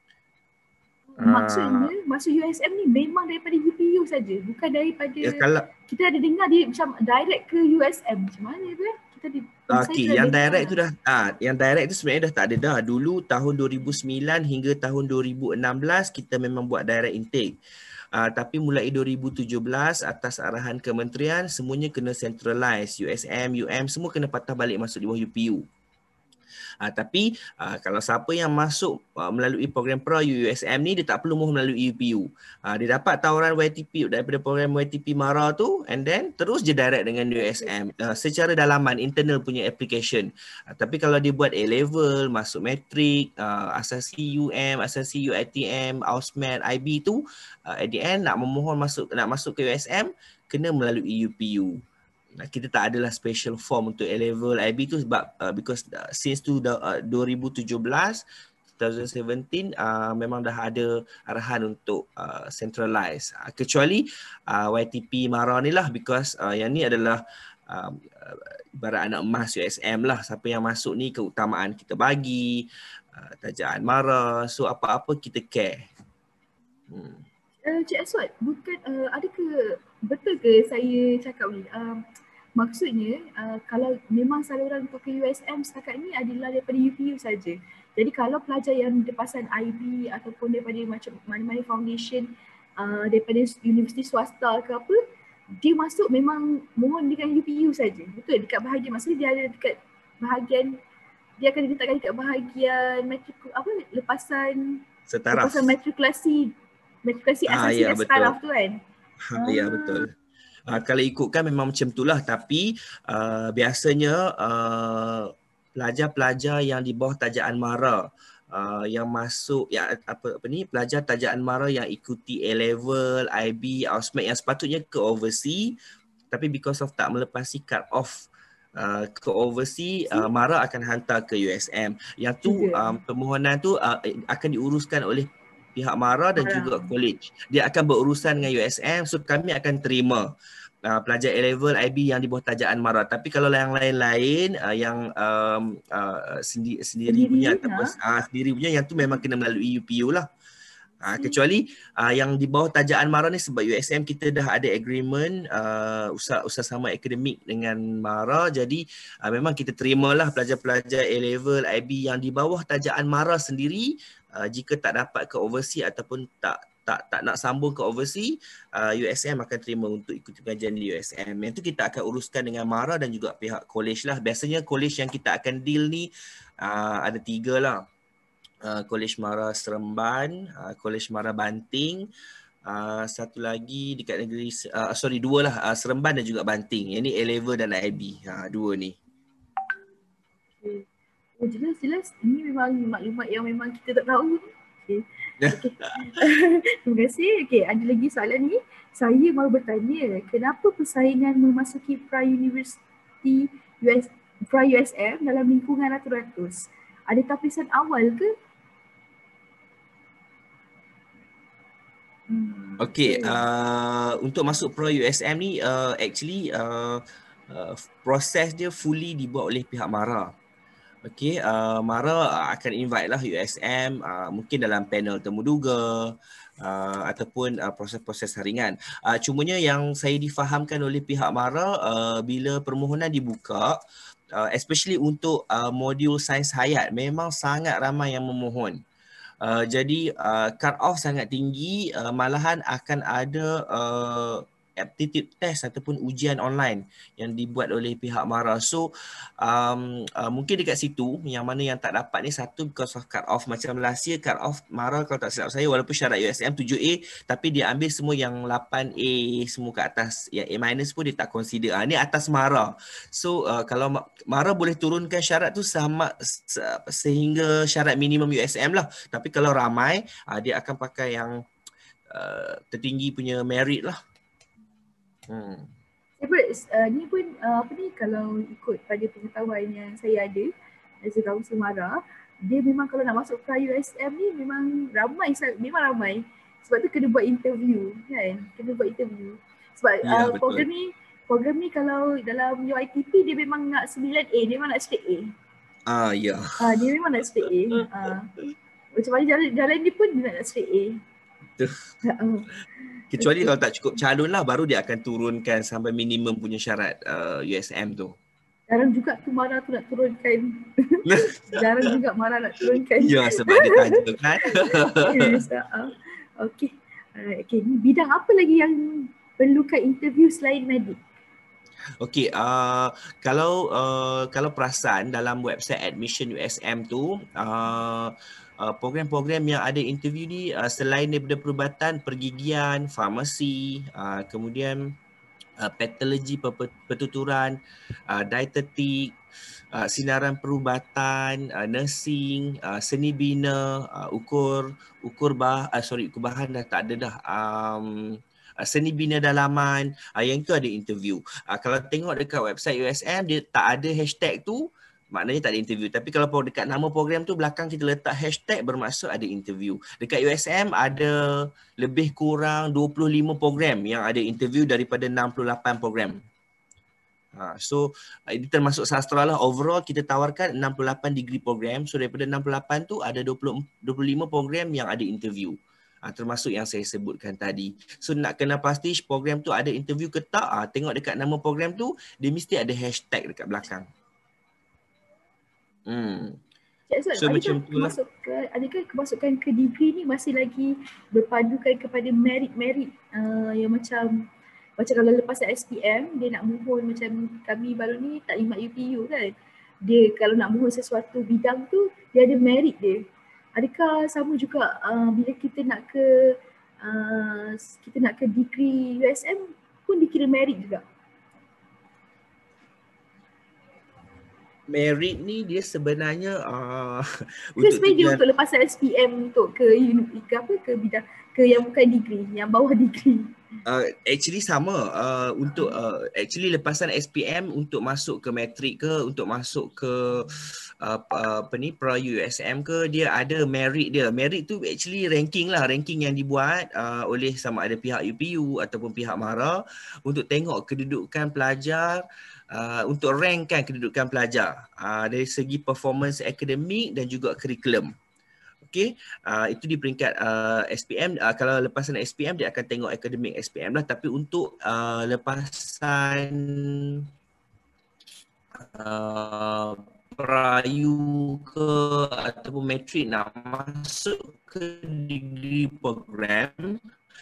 Maksudnya uh, masuk U S M ni memang daripada U P U saja, bukan daripada ya, kalau, kita ada dengar dia macam direct ke U S M. Macam mana tu eh? Kita di Okey, yang direct tu dah ah, yang direct tu sebenarnya dah tak ada dah. Dulu tahun dua ribu sembilan hingga tahun dua ribu enam belas kita memang buat direct intake. Uh, tapi mulai dua ribu tujuh belas atas arahan kementerian semuanya kena centralize. U S M, U M semua kena patah balik masuk di bawah U P U. Uh, tapi uh, kalau siapa yang masuk uh, melalui program Pro U S M ni, dia tak perlu mohon melalui U P U. Uh, dia dapat tawaran Y T P daripada program Y T P MARA tu, and then terus je direct dengan U S M uh, secara dalaman, internal punya application. Uh, tapi kalau dia buat A-level, masuk matrik, uh, asasi U M, asasi U I T M, Ausmet, I B tu, uh, at the end nak memohon masuk nak masuk ke U S M, kena melalui U P U. Kita tak adalah special form untuk A-level, I B tu sebab uh, because uh, since tu uh, dua ribu tujuh belas, dua ribu tujuh belas uh, memang dah ada arahan untuk uh, centralize. Uh, kecuali uh, Y T P MARA ni lah, because uh, yang ni adalah um, uh, ibarat anak emas U S M lah. Siapa yang masuk ni keutamaan kita bagi, uh, tajaan MARA, so apa-apa kita care. Hmm. Uh, Cik Aswad, bukan uh, ada ke betul ke saya cakap ni? Uh, Maksudnya uh, kalau memang saluran untuk ke U S M setakat ni adalah daripada U P U saja. Jadi kalau pelajar yang lepasan I B ataupun daripada macam mana-mana foundation uh, daripada universiti swasta ke apa, dia masuk memang mohon dengan U P U saja. Betul, dekat bahagian, maksudnya dia ada dekat bahagian, dia akan diletakkan dekat bahagian matrik apa lepasan setaraf. Lepasan matrikulasi matrikulasi ah, asasi ya, dan setaraf tu kan. Ha, ah. Ya betul. Uh, kalau ikutkan memang macam itulah, tapi uh, biasanya uh, pelajar-pelajar yang di bawah tajaan MARA uh, yang masuk ya apa apa ni pelajar tajaan MARA yang ikuti A-level, I B, Ausmet yang sepatutnya ke overseas, tapi because of tak melepasi cut off uh, ke overseas, uh, MARA akan hantar ke U S M. Yang tu um, permohonan tu uh, akan diuruskan oleh pihak MARA dan Marah. juga college. Dia akan berurusan dengan U S M, so kami akan terima uh, pelajar A-level, I B yang di bawah tajaan MARA. Tapi kalau yang lain-lain uh, yang um, uh, sendi- sendiri, sendiri punya ataupun uh, sendiri punya, yang tu memang kena melalui U P U lah. Uh, kecuali uh, yang di bawah tajaan MARA ni, sebab U S M kita dah ada agreement uh, usaha usaha-sama akademik dengan MARA, jadi uh, memang kita terimalah pelajar-pelajar A-level, I B yang di bawah tajaan MARA sendiri. Uh, jika tak dapat ke overseas ataupun tak tak tak nak sambung ke overseas, uh, U S M akan terima untuk ikuti pengajian di U S M. Yang tu kita akan uruskan dengan MARA dan juga pihak college lah. Biasanya college yang kita akan deal ni uh, ada tiga lah. Uh, College MARA Seremban, uh, College MARA Banting, uh, satu lagi dekat negeri, uh, sorry dua lah, uh, Seremban dan juga Banting. Yang ni A-level dan I B, uh, dua ni. Oh, jelas, jelas. Ini memang maklumat yang memang kita tak tahu. Okay. Okay. Terima kasih. Okay, ada lagi soalan ni. Saya mahu bertanya, kenapa persaingan memasuki pra-university U S, pra-U S M dalam lingkungan ratus-ratus? Ada tapisan awal ke? Hmm, okay, uh, untuk masuk Pro-U S M ni, uh, actually uh, uh, proses dia fully dibuat oleh pihak MARA. Okey, uh, Mara akan invite lah U S M uh, mungkin dalam panel temuduga uh, ataupun uh, proses-proses saringan. Uh, cumanya yang saya difahamkan oleh pihak Mara uh, bila permohonan dibuka, uh, especially untuk uh, modul sains hayat, memang sangat ramai yang memohon. Uh, jadi uh, cut off sangat tinggi, uh, malahan akan ada uh, aptitude test ataupun ujian online yang dibuat oleh pihak Mara. So um, uh, mungkin dekat situ yang mana yang tak dapat ni, satu because of cut off. Macam last year cut off Mara kalau tak silap saya, walaupun syarat U S M tujuh A, tapi dia ambil semua yang lapan A semua ke atas, yang A minus pun dia tak consider. Ha, ni atas Mara. So uh, kalau Mara boleh turunkan syarat tu sama se sehingga syarat minimum U S M lah. Tapi kalau ramai uh, dia akan pakai yang uh, tertinggi punya merit lah. Hmm. Uh, ni pun uh, apa ni, kalau ikut pada pengetahuan yang saya ada dari kawasan Mara, dia memang kalau nak masuk pra U S M ni memang ramai, memang ramai. Sebab tu kena buat interview kan, kena buat interview. Sebab ya, uh, program ni program ni kalau dalam U I T P dia memang nak sembilan A, dia memang nak straight A. Ah ya. Ah uh, dia memang nak straight A. Uh, macam mana jalan jalan ni pun dia nak straight A. Betul. Uh, Kecuali okay. kalau tak cukup calon lah, baru dia akan turunkan sampai minimum punya syarat uh, U S M tu. Jarang juga tu Mara tu nak turunkan. Jarang juga Mara nak turunkan. Ya, sebab dia tanya kan. Yes, uh, okay. Uh, okay, ni bidang apa lagi yang perlukan interview selain medik? Okey, uh, kalau uh, kalau perasan dalam website admission U S M tu, uh, uh, program-program yang ada interview ni uh, selain daripada perubatan, pergigian, farmasi, uh, kemudian uh, patologi pertuturan, uh, dietetik, uh, sinaran perubatan, uh, nursing, uh, seni bina, uh, ukur ukur bah uh, sorry ukur bahan dah tak ada dah. Um, seni bina dalaman, uh, yang tu ada interview. Uh, kalau tengok dekat website U S M, dia tak ada hashtag tu, maknanya tak ada interview. Tapi kalau dekat nama program tu belakang kita letak hashtag, bermaksud ada interview. Dekat U S M ada lebih kurang dua puluh lima program yang ada interview daripada enam puluh lapan program. Ha, so ini termasuk sastra lah. Overall kita tawarkan enam puluh lapan degree program. So daripada enam puluh lapan tu ada dua puluh, dua puluh lima program yang ada interview. Ha, termasuk yang saya sebutkan tadi. So nak kena pasti program tu ada interview ke tak, ha, tengok dekat nama program tu, dia mesti ada hashtag dekat belakang. Hmm. Cik, so, macam tu lah. Adakah kemasukan ke degree ni masih lagi berpandukan kepada merit-merit uh, yang macam macam kalau lepas S P M dia nak mohon, macam kami baru ni taklimat U P U kan, dia kalau nak mohon sesuatu bidang tu dia ada merit dia. Adakah sama juga uh, bila kita nak ke uh, kita nak ke degree U S M pun dikira merit juga? Merit ni dia sebenarnya uh, untuk sebenarnya dia untuk lepasan S P M untuk ke, ke apa ke bidang ke yang bukan degree, yang bawah degree. Uh, actually sama uh, untuk uh, actually lepasan S P M untuk masuk ke matrik ke, untuk masuk ke uh, apa ni pra U S M ke, dia ada merit dia. Merit tu actually ranking lah, ranking yang dibuat uh, oleh sama ada pihak U P U ataupun pihak Mara untuk tengok kedudukan pelajar, uh, untuk rankkan kedudukan pelajar uh, dari segi performance akademik dan juga kurikulum. Okey, uh, itu di peringkat uh, S P M. Uh, kalau lepasan S P M dia akan tengok akademik S P M lah. Tapi untuk uh, lepasan uh, pra-U ke ataupun matrik nak masuk ke degree program,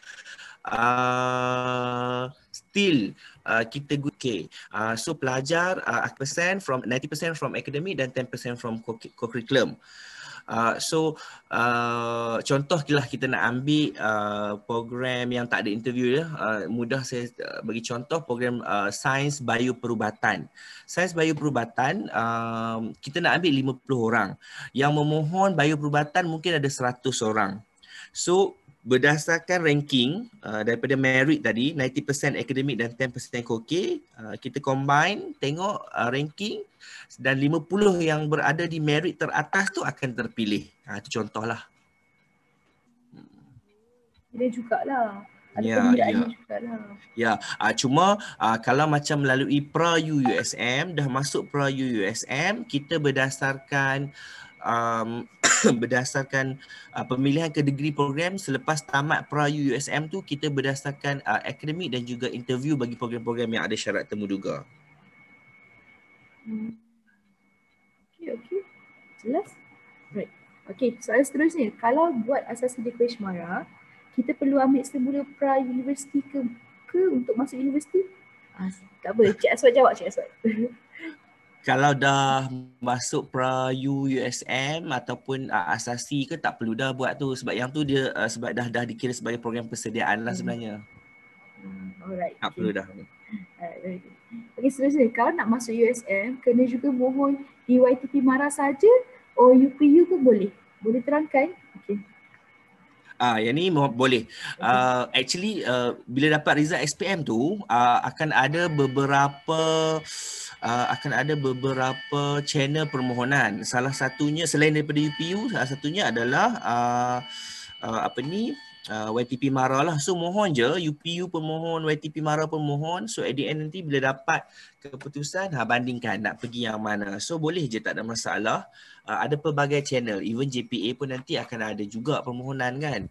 uh, still uh, kita good okay. Uh, so pelajar uh, percent from ninety percent from academic dan ten percent from co-curriculum. Uh, so uh, contoh lah kita nak ambil uh, program yang tak ada interview ya. Uh, mudah saya uh, bagi contoh program uh, sains bio perubatan. Sains bio perubatan uh, kita nak ambil lima puluh orang. Yang memohon bio perubatan mungkin ada seratus orang. So berdasarkan ranking uh, daripada merit tadi, ninety percent akademik dan ten percent co-K, uh, kita combine tengok uh, ranking dan lima puluh yang berada di merit teratas tu akan terpilih. Ha, itu contohlah. Dia jugalah Ada Ya, pengiraannya ya. juga lah. Ya, uh, cuma uh, kalau macam melalui Pra-U U S M, dah masuk Pra-U U S M, kita berdasarkan um, berdasarkan uh, pemilihan ke degree program selepas tamat Pra-U U S M tu, kita berdasarkan uh, akademik dan juga interview bagi program-program yang ada syarat temuduga. Hmm. Okay, okay. Jelas? Right. Okay, soalan seterusnya. Kalau buat asasi di Kulish Mara, kita perlu ambil semula pra-universiti ke, ke untuk masuk universiti? Ah, tak apa, Cik Aswad jawab, Cik Aswad. Kalau dah masuk Pra-U U S M ataupun uh, asasi ke, tak perlu dah buat tu, sebab yang tu dia uh, sebab dah dah dikira sebagai program persediaan lah sebenarnya. Hmm, alright. Tak Okay. perlu dah. Alright, very good. Okay, seterusnya. Kalau nak masuk U S M, kena juga mohon di Y T P Mara saja, or U P U pun boleh? Boleh terangkan? Okay. Ah, yang ni mo- boleh. Uh, actually uh, bila dapat result S P M tu uh, akan ada beberapa uh, akan ada beberapa channel permohonan. Salah satunya selain daripada U P U, salah satunya adalah uh, uh, apa ni uh, Y T P Mara lah. So mohon je, U P U pemohon, Y T P Mara pemohon. So at the end nanti bila dapat keputusan, ha, bandingkan nak pergi yang mana. So boleh je, tak ada masalah. Uh, ada pelbagai channel, even J P A pun nanti akan ada juga permohonan kan.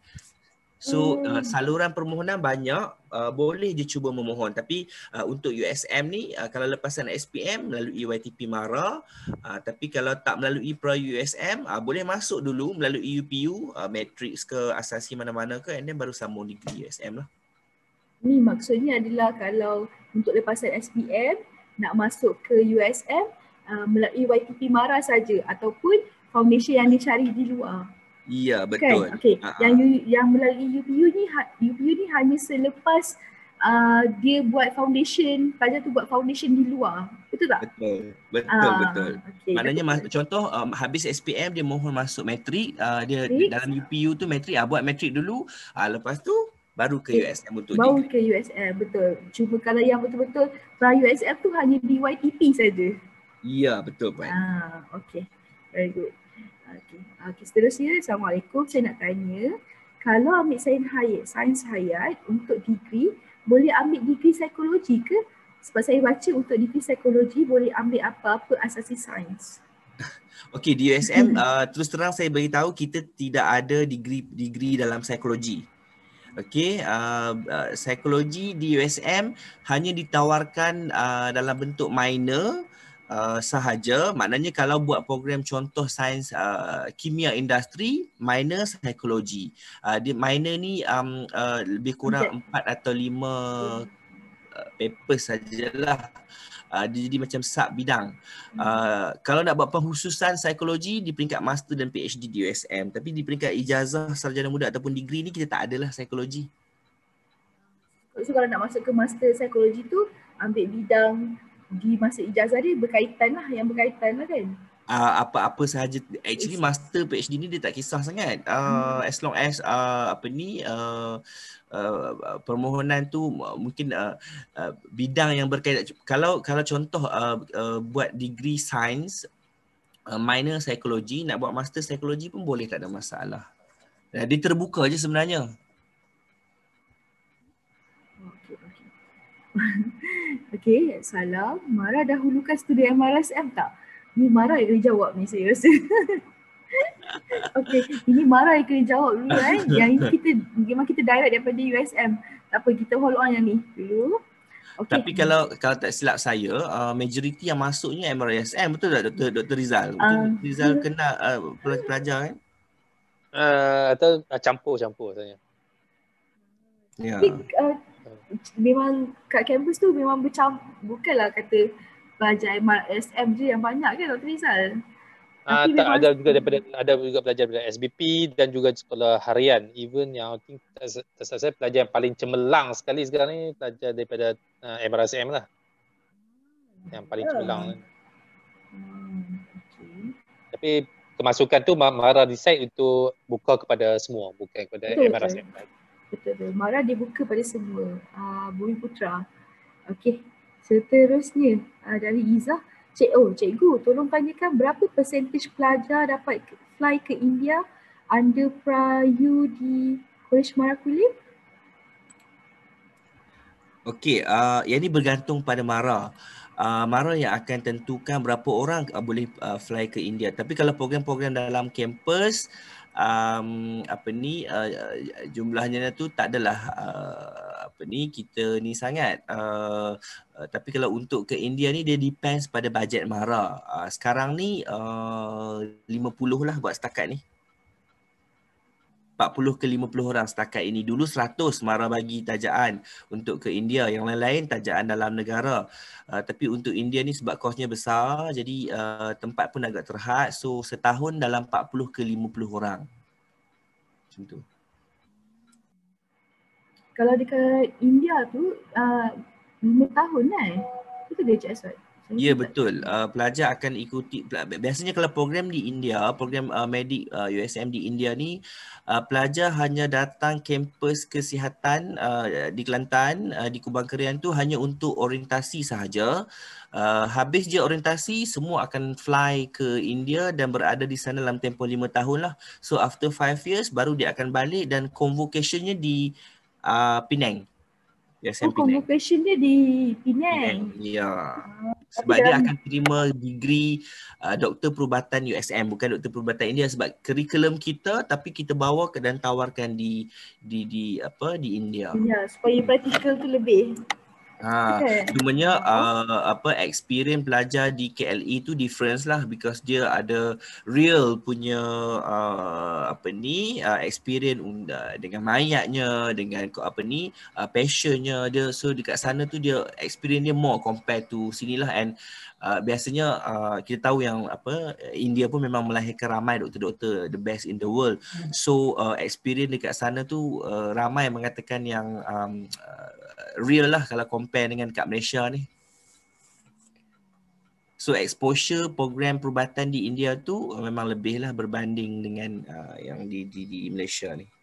So uh, saluran permohonan banyak, uh, boleh je cuba memohon. Tapi uh, untuk U S M ni, uh, kalau lepasan S P M melalui Y T P Mara, uh, tapi kalau tak melalui Pra-U U S M, uh, boleh masuk dulu melalui U P U, uh, matrix ke, asasi mana-mana ke, and then baru sambung degree U S M lah. Ni maksudnya adalah kalau untuk lepasan S P M nak masuk ke U S M uh, melalui Y T P Mara saja ataupun foundation yang dicari di luar. Ya, betul. Kan? Okey. Uh-huh. Yang U, yang melalui U P U ni U P U ni hanya selepas uh, dia buat foundation, pelajar tu buat foundation di luar. Betul tak? Betul. Betul, Ah, betul. okay, Maknanya betul. mas- contoh um, habis S P M dia mohon masuk matrik, uh, dia Matrik. dalam U P U tu matrik, uh, buat matrik dulu, uh, lepas tu baru ke U S M untuk baru degree. ke U S M, betul. Cuma kalau yang betul-betul pra-U S M tu hanya di Y T P saja. Ya, betul Puan. Ah, okay. Very good. Okay. Okay, seterusnya, Assalamualaikum. Saya nak tanya, kalau ambil sains hayat, sains hayat untuk degree, boleh ambil degree psikologi ke? Sebab saya baca untuk degree psikologi boleh ambil apa-apa asasi sains. Okey, di U S M uh, terus terang saya beritahu kita tidak ada degree degree dalam psikologi. Okey, uh, uh, psikologi di U S M hanya ditawarkan uh, dalam bentuk minor uh, sahaja. Maknanya kalau buat program contoh sains uh, kimia industri, minor psikologi. Uh, di minor ni um, uh, lebih kurang empat atau lima uh, paper sajalah. Uh, dia jadi macam sub bidang. Uh, kalau nak buat pengkhususan psikologi di peringkat master dan P H D di U S M, tapi di peringkat ijazah sarjana muda ataupun degree ni kita tak adalah psikologi. So kalau nak masuk ke master psikologi tu ambil bidang di masa ijazah dia berkaitan lah, yang berkaitan lah kan? Uh, apa-apa sahaja. Actually master P H D ni dia tak kisah sangat. Uh, as long as uh, apa ni uh, uh, permohonan tu mungkin uh, uh, bidang yang berkaitan. Kalau kalau contoh uh, uh, buat degree sains, uh, minor psikologi, nak buat master psikologi pun boleh, tak ada masalah. Uh, dia terbuka je sebenarnya. Okey, okey. Okey, salam. Mara dahulukan studi M R S M tak? Ni Mara yang kena jawab ni saya rasa. Okey, ini Mara yang kena jawab dulu eh. Yang ini kita memang kita direct daripada U S M. Tak apa, kita hold on yang ni dulu. Okay. Tapi kalau kalau tak silap saya, uh, majoriti yang masuknya M R S M, betul tak Doktor Doktor Rizal? Betul uh, Rizal kenal uh, pelajar kan? Uh, atau uh, campur-campur sebenarnya. Ya. Tapi, uh, memang kat kampus tu memang bercampur, bukanlah kata pelajar M R S M je yang banyak kan Doktor Rizal? Ah, tak, ada juga daripada ada juga pelajar daripada S B P dan juga sekolah harian. Even yang I think terasa saya pelajar yang paling cemerlang sekali sekarang ni pelajar daripada uh, M R S M lah. Yang paling cemerlang. Hmm. Hmm, okay. Tapi kemasukan tu Mara decide untuk buka kepada semua, bukan kepada betul, M R S M. Betul, betul. Mara dibuka pada semua. Uh, Bumi Putra. Okey. Seterusnya uh, dari Izzah. Cik, oh cikgu, tolong tanyakan berapa percentage pelajar dapat fly ke India under pra-U di Kulish Mara Kulim? Okey, uh, yang ini bergantung pada MARA. Uh, MARA yang akan tentukan berapa orang uh, boleh uh, fly ke India. Tapi kalau program-program dalam kampus, um, apa ni, uh, jumlahnya tu tak adalah uh, apa ni, kita ni sangat. Uh, uh, tapi kalau untuk ke India ni, dia depends pada bajet MARA. Uh, sekarang ni uh, lima puluh lah buat setakat ni. empat puluh ke lima puluh orang setakat ini. Dulu seratus MARA bagi tajaan untuk ke India. Yang lain-lain tajaan dalam negara. Uh, tapi untuk India ni sebab kosnya besar, jadi uh, tempat pun agak terhad. So setahun dalam empat puluh ke lima puluh orang. Macam tu. Kalau dekat India tu uh, lima tahun kan? Itu dia Cik Aswad? Ya, betul. Uh, pelajar akan ikuti, biasanya kalau program di India, program uh, medik uh, U S M di India ni, uh, pelajar hanya datang kampus kesihatan uh, di Kelantan, uh, di Kubang Kerian tu hanya untuk orientasi sahaja. Uh, habis je orientasi, semua akan fly ke India dan berada di sana dalam tempoh lima tahun lah. So after five years, baru dia akan balik dan convocationnya di uh, Penang. U S M oh, Penang. convocation dia di Penang. Penang, ya. Uh, Sebab dia akan terima degree uh, doktor perubatan U S M, bukan doktor perubatan India, sebab kurikulum kita tapi kita bawa ke dan tawarkan di di di apa di India. Ya, supaya praktikal tu lebih. Ha, Okay. cumanya uh, apa experience pelajar di K L E tu difference lah, because dia ada real punya uh, apa ni uh, experience uh, dengan mayatnya, dengan apa ni uh, passionnya dia. So dekat sana tu dia experience dia more compare to sini lah. And uh, biasanya uh, kita tahu yang apa India pun memang melahirkan ramai doktor-doktor the best in the world. So uh, experience dekat sana tu uh, ramai mengatakan yang um, uh, real lah kalau compare dengan kat Malaysia ni. So exposure program perubatan di India tu memang lebih lah berbanding dengan uh, yang di, di di Malaysia ni.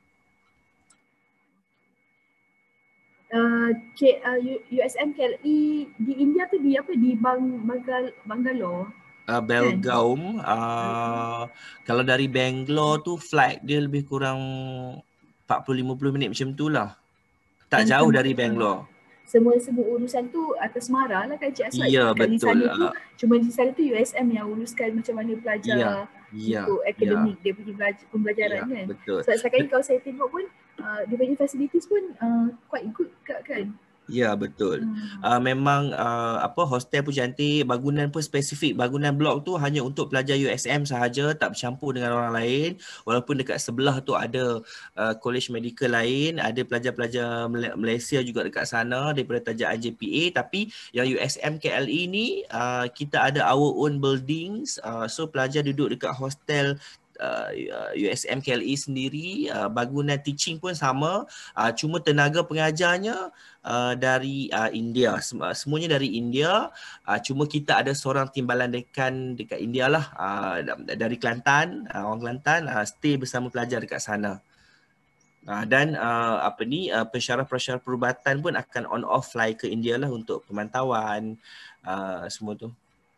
Uh, K, uh, U S M K L E di India tu di apa, di Bang, Bangal, Bangalore? Uh, Belgaum, uh, kalau dari Bangalore tu flight dia lebih kurang empat puluh lima puluh minit macam tu lah. Tak Dan jauh dari Bangalore. Semua-semua urusan tu atas MARA lah kan Cik Aswad? Ya, kat betul. Di sana tu, cuma di sana tu U S M yang uruskan macam mana pelajar ya, ya, untuk akademik ya. dia punya belajar, pembelajaran Ya, kan. betul. So sekarang kalau saya tengok pun uh, dia punya facilities pun uh, quite good kat kan. Ya, betul. Hmm. Uh, memang uh, apa hostel pun cantik, bangunan pun spesifik. Bangunan blok tu hanya untuk pelajar U S M sahaja, tak bercampur dengan orang lain. Walaupun dekat sebelah tu ada uh, college medical lain, ada pelajar-pelajar Malaysia juga dekat sana daripada tajaan J P A, tapi yang U S M K L E ni uh, kita ada our own buildings. Uh, so pelajar duduk dekat hostel Uh, U S M K L E sendiri, uh, bangunan teaching pun sama, uh, cuma tenaga pengajarnya uh, dari uh, India, Sem- semuanya dari India, uh, cuma kita ada seorang timbalan dekan dekat India lah, uh, dari Kelantan, uh, orang Kelantan, uh, stay bersama pelajar dekat sana. Uh, dan uh, apa ni uh, pensyarah-pensyarah perubatan pun akan on off fly ke India lah untuk pemantauan uh, semua tu.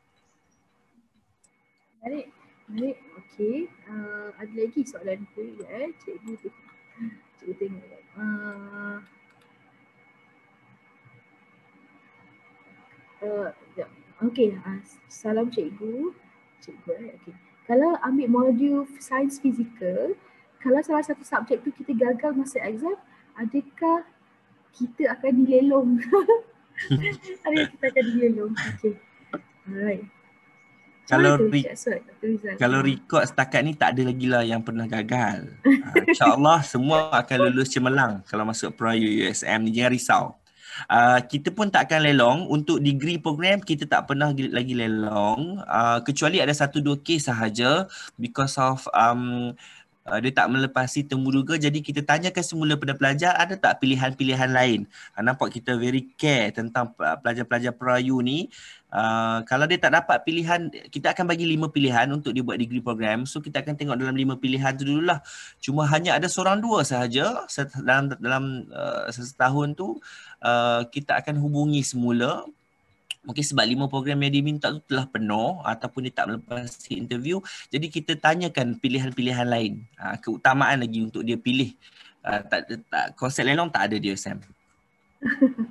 Menarik, menarik. Okey, uh, ada lagi soalan tu ya eh, cikgu tu. Cikgu tengok. Uh, uh, Okey, uh, salam cikgu. Cikgu eh, okey. Kalau ambil modul sains fizikal, kalau salah satu subjek tu kita gagal masa exam, adakah kita akan dilelong? Adakah kita akan dilelong? Okey. Alright. Kalau tu, re- Aswad, kalau record setakat ni tak ada lagi lah yang pernah gagal. uh, InsyaAllah semua akan lulus cemerlang kalau masuk Perayu U S M ni, jangan risau. Uh, kita pun tak akan lelong. Untuk degree program kita tak pernah lagi lelong, uh, kecuali ada satu dua kes sahaja because of um, Uh, dia tak melepasi temuduga, jadi kita tanyakan semula pada pelajar ada tak pilihan-pilihan lain. Uh, nampak kita very care tentang pelajar-pelajar Perayu ni. Uh, kalau dia tak dapat pilihan, kita akan bagi lima pilihan untuk dia buat degree program. So kita akan tengok dalam lima pilihan tu dululah. Cuma hanya ada seorang dua sahaja dalam dalam uh, setahun tu, uh, kita akan hubungi semula. Mungkin sebab lima program yang diminta tu telah penuh ataupun dia tak melepasi interview, jadi kita tanyakan pilihan-pilihan lain, uh, keutamaan lagi untuk dia pilih. Uh, tak, tak, konsep lelong tak ada dia, Sam.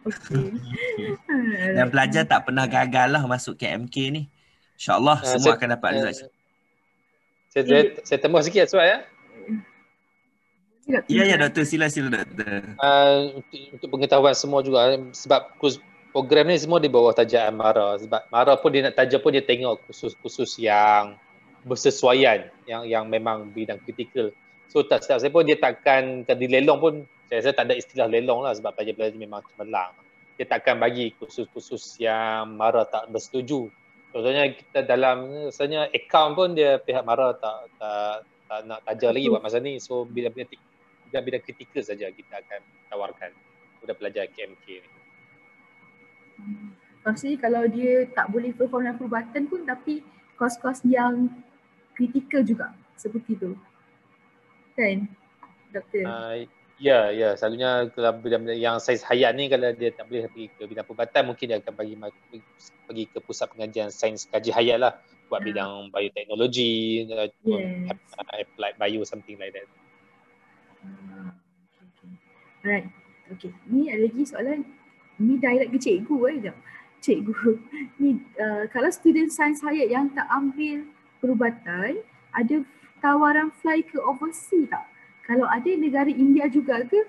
Okey. Dan pelajar tak pernah gagal lah masuk K M K ni. InsyaAllah Uh, semua saya, akan dapat uh, result. Saya, saya, saya tambah sikit soal ya. Ya, ya doktor. Sila, sila doktor. Uh, untuk, untuk pengetahuan semua juga, sebab program ni semua di bawah tajaan MARA. Sebab MARA pun dia nak taja pun dia tengok khusus-khusus yang bersesuaian, yang yang memang bidang kritikal. So tak setiap saya pun dia takkan di lelong pun, saya rasa tak ada istilah lelong lah sebab pelajar-pelajar memang cemerlang. Dia takkan bagi khusus-khusus yang MARA tak bersetuju. Contohnya kita dalam, misalnya account pun dia pihak MARA tak tak, tak nak taja lagi buat masa ni. So bidang-bidang bidang-bidang kritikal saja kita akan tawarkan kepada pelajar K M K ni. Hmm. Maksudnya kalau dia tak boleh perform dalam perubatan pun tapi kos-kos yang kritikal juga seperti tu. Kan, doktor? Uh, ya, ya. Selalunya kalau bidang-bidang yang saiz hayat ni kalau dia tak boleh pergi ke bidang perubatan, mungkin dia akan bagi pergi ke pusat pengajian sains kaji hayat lah. Buat bidang bioteknologi, yes. Applied bio, something like that. Uh, okay, okay. Alright. Okay. Ni ada lagi soalan. Ni direct ke cikgu eh. Sekejap. Cikgu. Ni uh, kalau student sains hayat yang tak ambil perubatan, ada tawaran fly ke overseas tak? Kalau ada, negara India juga ke?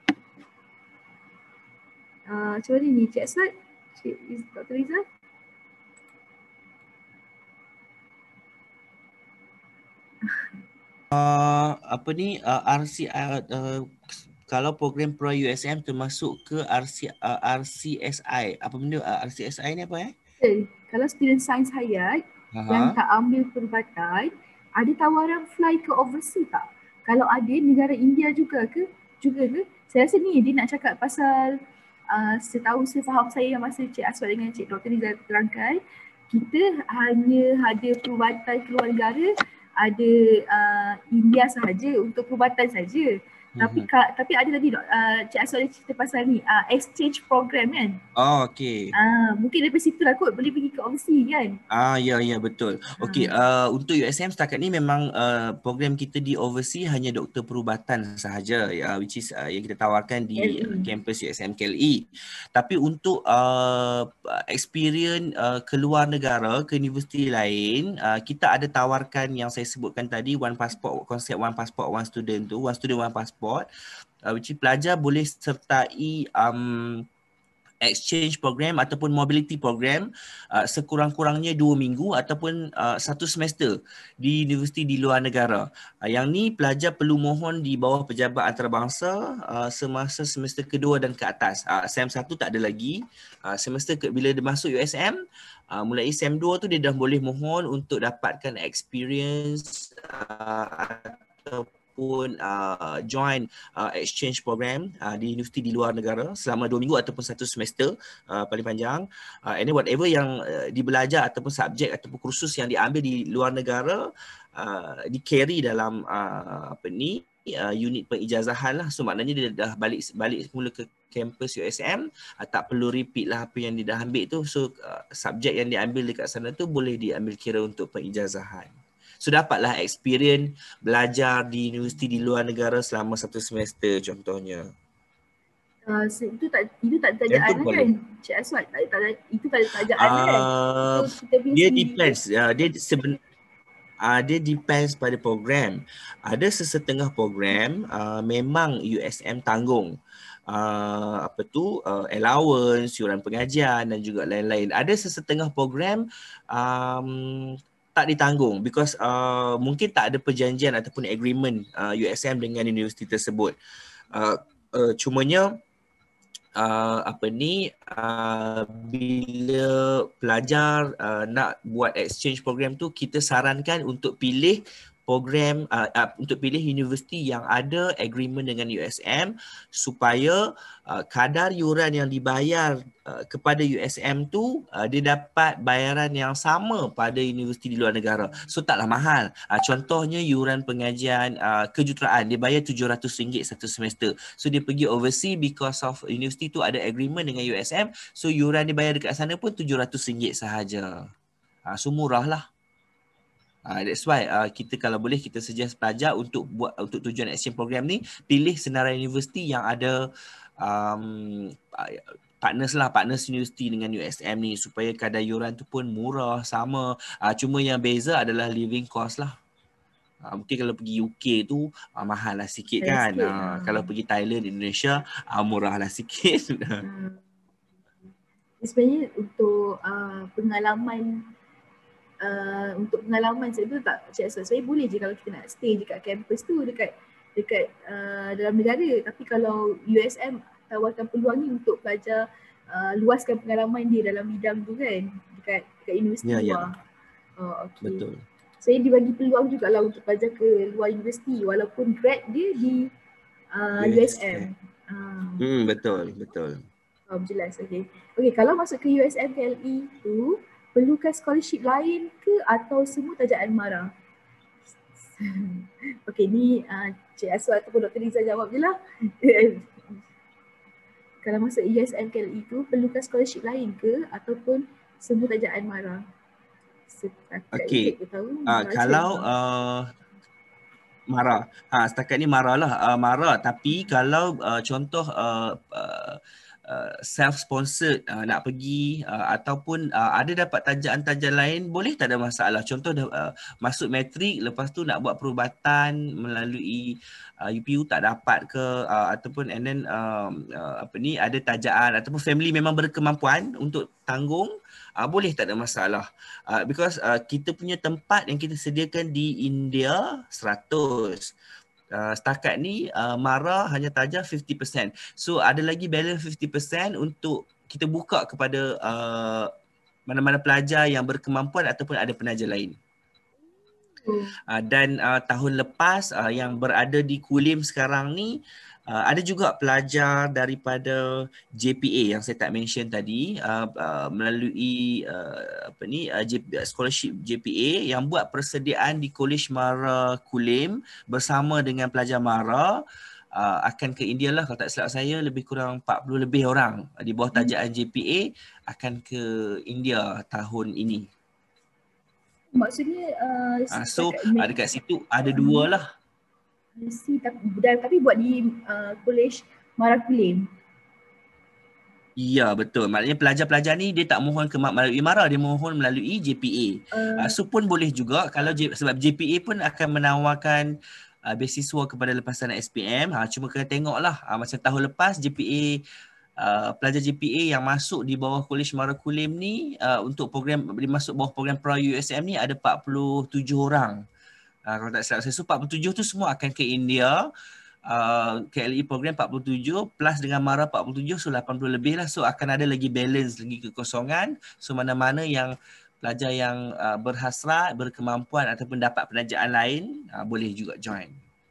Uh, macam mana ni? Cik Aswad? Cik Doktor Riza? Uh, apa ni uh, R C uh, uh, kalau program Pro U S M termasuk ke R C, uh, R C S I. Apa benda uh, R C S I ni apa eh? Okay. Kalau student sains hayat Aha. yang tak ambil perubatan, ada tawaran fly ke overseas tak? Kalau ada, negara India juga ke? Juga ke? Saya rasa ni dia nak cakap pasal uh, setahu sefaham saya yang masa Cik Aswad dengan Cik Doktor Rizal terangkan, kita hanya ada perubatan keluar negara, ada uh, India sahaja untuk perubatan saja. Mm-hmm. Tapi ka, tapi ada tadi uh, Cik Aswad cerita pasal ni uh, exchange program kan. Oh okey. Ah uh, mungkin daripada situ lah kot boleh pergi ke overseas kan. Ah ya ya betul. Okey uh, untuk U S M setakat ni memang uh, program kita di overseas hanya doktor perubatan sahaja uh, which is uh, yang kita tawarkan di uh, kampus U S M K L E. Tapi untuk uh, experience uh, keluar negara ke universiti lain, uh, kita ada tawarkan yang saya sebutkan tadi, one passport, konsep one passport one student tu, one student one passport. Uh, which pelajar boleh sertai um, exchange program ataupun mobility program uh, sekurang-kurangnya dua minggu ataupun uh, satu semester di universiti di luar negara. Uh, yang ni pelajar perlu mohon di bawah pejabat antarabangsa uh, semasa semester kedua dan ke atas. Uh, S E M satu tak ada lagi. Uh, semester ke, bila dia masuk U S M, uh, mulai S E M dua tu dia dah boleh mohon untuk dapatkan experience uh, atau pun uh, join uh, exchange program uh, di universiti di luar negara selama dua minggu ataupun satu semester uh, paling panjang. Uh, and then whatever yang uh, dibelajar ataupun subjek ataupun kursus yang diambil di luar negara uh, di carry dalam uh, apa ni uh, unit pengijazahan lah. So maknanya dia dah balik balik semula ke kampus U S M, uh, tak perlu repeat lah apa yang dia dah ambil tu. So uh, subjek yang diambil dekat sana tu boleh diambil kira untuk pengijazahan. So dapatlah experience belajar di universiti di luar negara selama satu semester contohnya. Uh, itu tak itu tak tajaan kan? Cik Aswad, tak, tak, itu tak tajaan uh, kan? Itu dia depends. Uh, dia seben, uh, dia depends pada program. Ada sesetengah program uh, memang U S M tanggung. Uh, apa tu uh, allowance, yuran pengajian dan juga lain-lain. Ada sesetengah program um, tak ditanggung because uh, mungkin tak ada perjanjian ataupun agreement uh, U S M dengan universiti tersebut. Uh, uh, cumanya uh, apa ni uh, bila pelajar uh, nak buat exchange program tu, kita sarankan untuk pilih program uh, uh, untuk pilih universiti yang ada agreement dengan U S M supaya uh, kadar yuran yang dibayar uh, kepada U S M tu uh, dia dapat bayaran yang sama pada universiti di luar negara. So taklah mahal. Uh, contohnya yuran pengajian uh, kejuruteraan dia bayar tujuh ratus ringgit satu semester. So dia pergi overseas because of universiti tu ada agreement dengan U S M. So yuran dia bayar dekat sana pun tujuh ratus ringgit sahaja. Uh, so murah lah. Uh, that's why uh, kita kalau boleh kita suggest pelajar untuk buat untuk tujuan exchange program ni, pilih senarai universiti yang ada um, partners lah, partners universiti dengan U S M ni supaya kadar yuran tu pun murah sama. Uh, cuma yang beza adalah living cost lah. Uh, mungkin kalau pergi U K tu uh, mahal lah sikit Mahal kan. sikit, Uh, ah. kalau pergi Thailand, Indonesia uh, murah lah sikit. Hmm. Sebenarnya untuk uh, pengalaman uh, untuk pengalaman saya betul tak Cik Aswad, saya boleh je kalau kita nak stay dekat kampus tu dekat dekat uh, dalam negara, tapi kalau U S M tawarkan peluang ni untuk pelajar uh, luaskan pengalaman dia dalam bidang tu kan dekat dekat universiti Ya, ya. luar. Oh, okey. Betul. Saya dibagi peluang jugalah untuk pelajar ke luar universiti walaupun grad dia di uh, U S M. Uh, Hmm, betul, betul. Oh, jelas, okey. Okey, kalau masuk ke U S M K L E tu, perlukan scholarship lain ke atau semua tajaan MARA? Okey, ni uh, Cik Aswad ataupun Doktor Liza jawab je lah. Kalau masuk U S M K L E tu, perlukan scholarship lain ke ataupun semua tajaan MARA? Setakat Okey. itu tahu. Uh, kalau uh, MARA, ha, setakat ni MARA lah, uh, MARA. Tapi kalau uh, contoh uh, uh, uh, self-sponsored uh, nak pergi uh, ataupun uh, ada dapat tajaan-tajaan lain, boleh, tak ada masalah. Contoh uh, masuk matrik, lepas tu nak buat perubatan melalui uh, U P U tak dapat ke uh, ataupun and then um, uh, apa ni ada tajaan ataupun family memang berkemampuan untuk tanggung, uh, boleh, tak ada masalah. Uh, because uh, kita punya tempat yang kita sediakan di India seratus. Uh, setakat ni uh, MARA hanya taja lima puluh peratus. So ada lagi balance lima puluh peratus untuk kita buka kepada uh, mana-mana pelajar yang berkemampuan ataupun ada penaja lain. Uh, dan uh, tahun lepas uh, yang berada di Kulim sekarang ni, uh, ada juga pelajar daripada J P A yang saya tak mention tadi, uh, uh, melalui uh, apa ni uh, J, scholarship J P A yang buat persediaan di College MARA Kulim bersama dengan pelajar MARA. Uh, akan ke India lah, kalau tak silap saya lebih kurang empat puluh lebih orang di bawah tajaan J P A akan ke India tahun ini. Maksudnya uh, Uh, so uh, dekat situ ada dua lah. Si, tapi, dan, tapi buat di uh, College MARA Kulim. Ya, betul. Maknanya pelajar-pelajar ni dia tak mohon ke melalui MARA, dia mohon melalui J P A. Uh, uh, so pun boleh juga kalau J, sebab J P A pun akan menawarkan uh, beasiswa kepada lepasan S P M. Ha, cuma kena tengoklah uh, macam tahun lepas J P A uh, pelajar J P A yang masuk di bawah College MARA Kulim ni uh, untuk program dimasuk bawah program Pra U S M ni ada empat puluh tujuh orang. Uh, kalau tak silap saya, so empat puluh tujuh tu semua akan ke India. Uh, K L E program empat puluh tujuh plus dengan MARA empat puluh tujuh, so lapan puluh lebih lah. So akan ada lagi balance, lagi kekosongan. So mana-mana yang pelajar yang uh, berhasrat, berkemampuan ataupun dapat penajaan lain, uh, boleh juga join.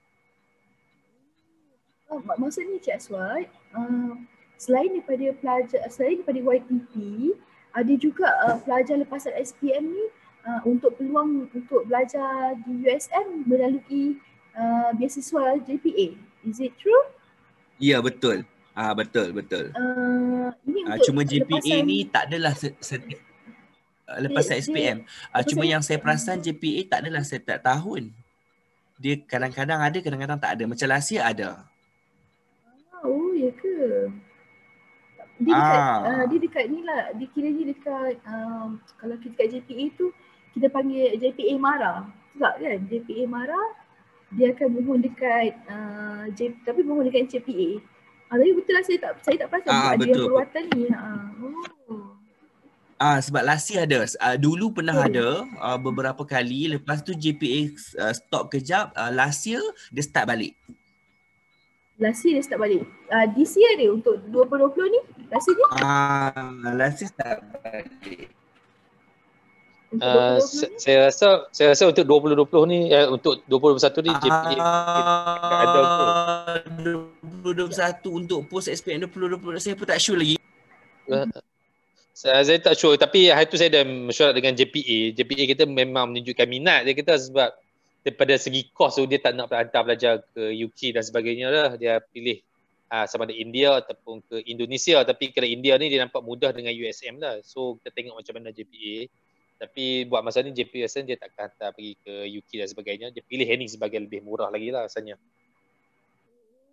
Oh, maksudnya Cik Aswad, uh, selain daripada pelajar, selain daripada Y P P, ada juga uh, pelajar lepasan S P M ni uh, untuk peluang untuk belajar di U S M melalui Uh, beasiswa J P A. Is it true? Ya, betul. Ah, betul, betul. Uh, ini Ah, untuk cuma J P A lepasan, ni tak adalah se- se- lepasan S P M. Ah, cuma yang saya perasan J P A tak adalah setiap tahun. Dia kadang-kadang ada, kadang-kadang tak ada. Macam last year ada. Oh, ya ke? Dia dekat, Ah. uh, dia dekat ni lah, dia kiranya dekat, um, kalau kita dekat J P A tu, kita panggil J P A MARA. Tak kan? J P A MARA, dia akan mohon dekat uh, J, tapi mohon dekat J P A. Ah, tapi betul lah, saya tak saya tak perasan Ah, ada betul. yang perbuatan ni. Ah. Oh. Ah, sebab last year ada. Uh, dulu pernah Oh. ada uh, beberapa kali. Lepas tu J P A uh, stop kejap. Uh, last year dia start balik. Last year dia start balik. Uh, this year dia untuk dua ribu dua puluh ni, last year ni? Ah, uh, last year start balik. Uh, saya rasa saya rasa untuk dua ribu dua puluh ni eh, untuk dua ribu dua puluh satu ni J P A uh, ada ke? dua ribu dua puluh satu untuk post S P M dua ribu dua puluh saya pun tak sure lagi. Uh, saya, saya tak sure, tapi hari tu saya dah mesyuarat dengan J P A. J P A kita memang menunjukkan minat dia kita sebab daripada segi kos tu dia tak nak hantar pelajar ke U K dan sebagainya lah. Dia pilih uh, sama ada India ataupun ke Indonesia, tapi kalau India ni dia nampak mudah dengan U S M lah. So kita tengok macam mana J P A. Tapi buat masa ni J P A dia takkan hantar pergi ke U K dan sebagainya. Dia pilih ni sebagai lebih murah lagi lah rasanya.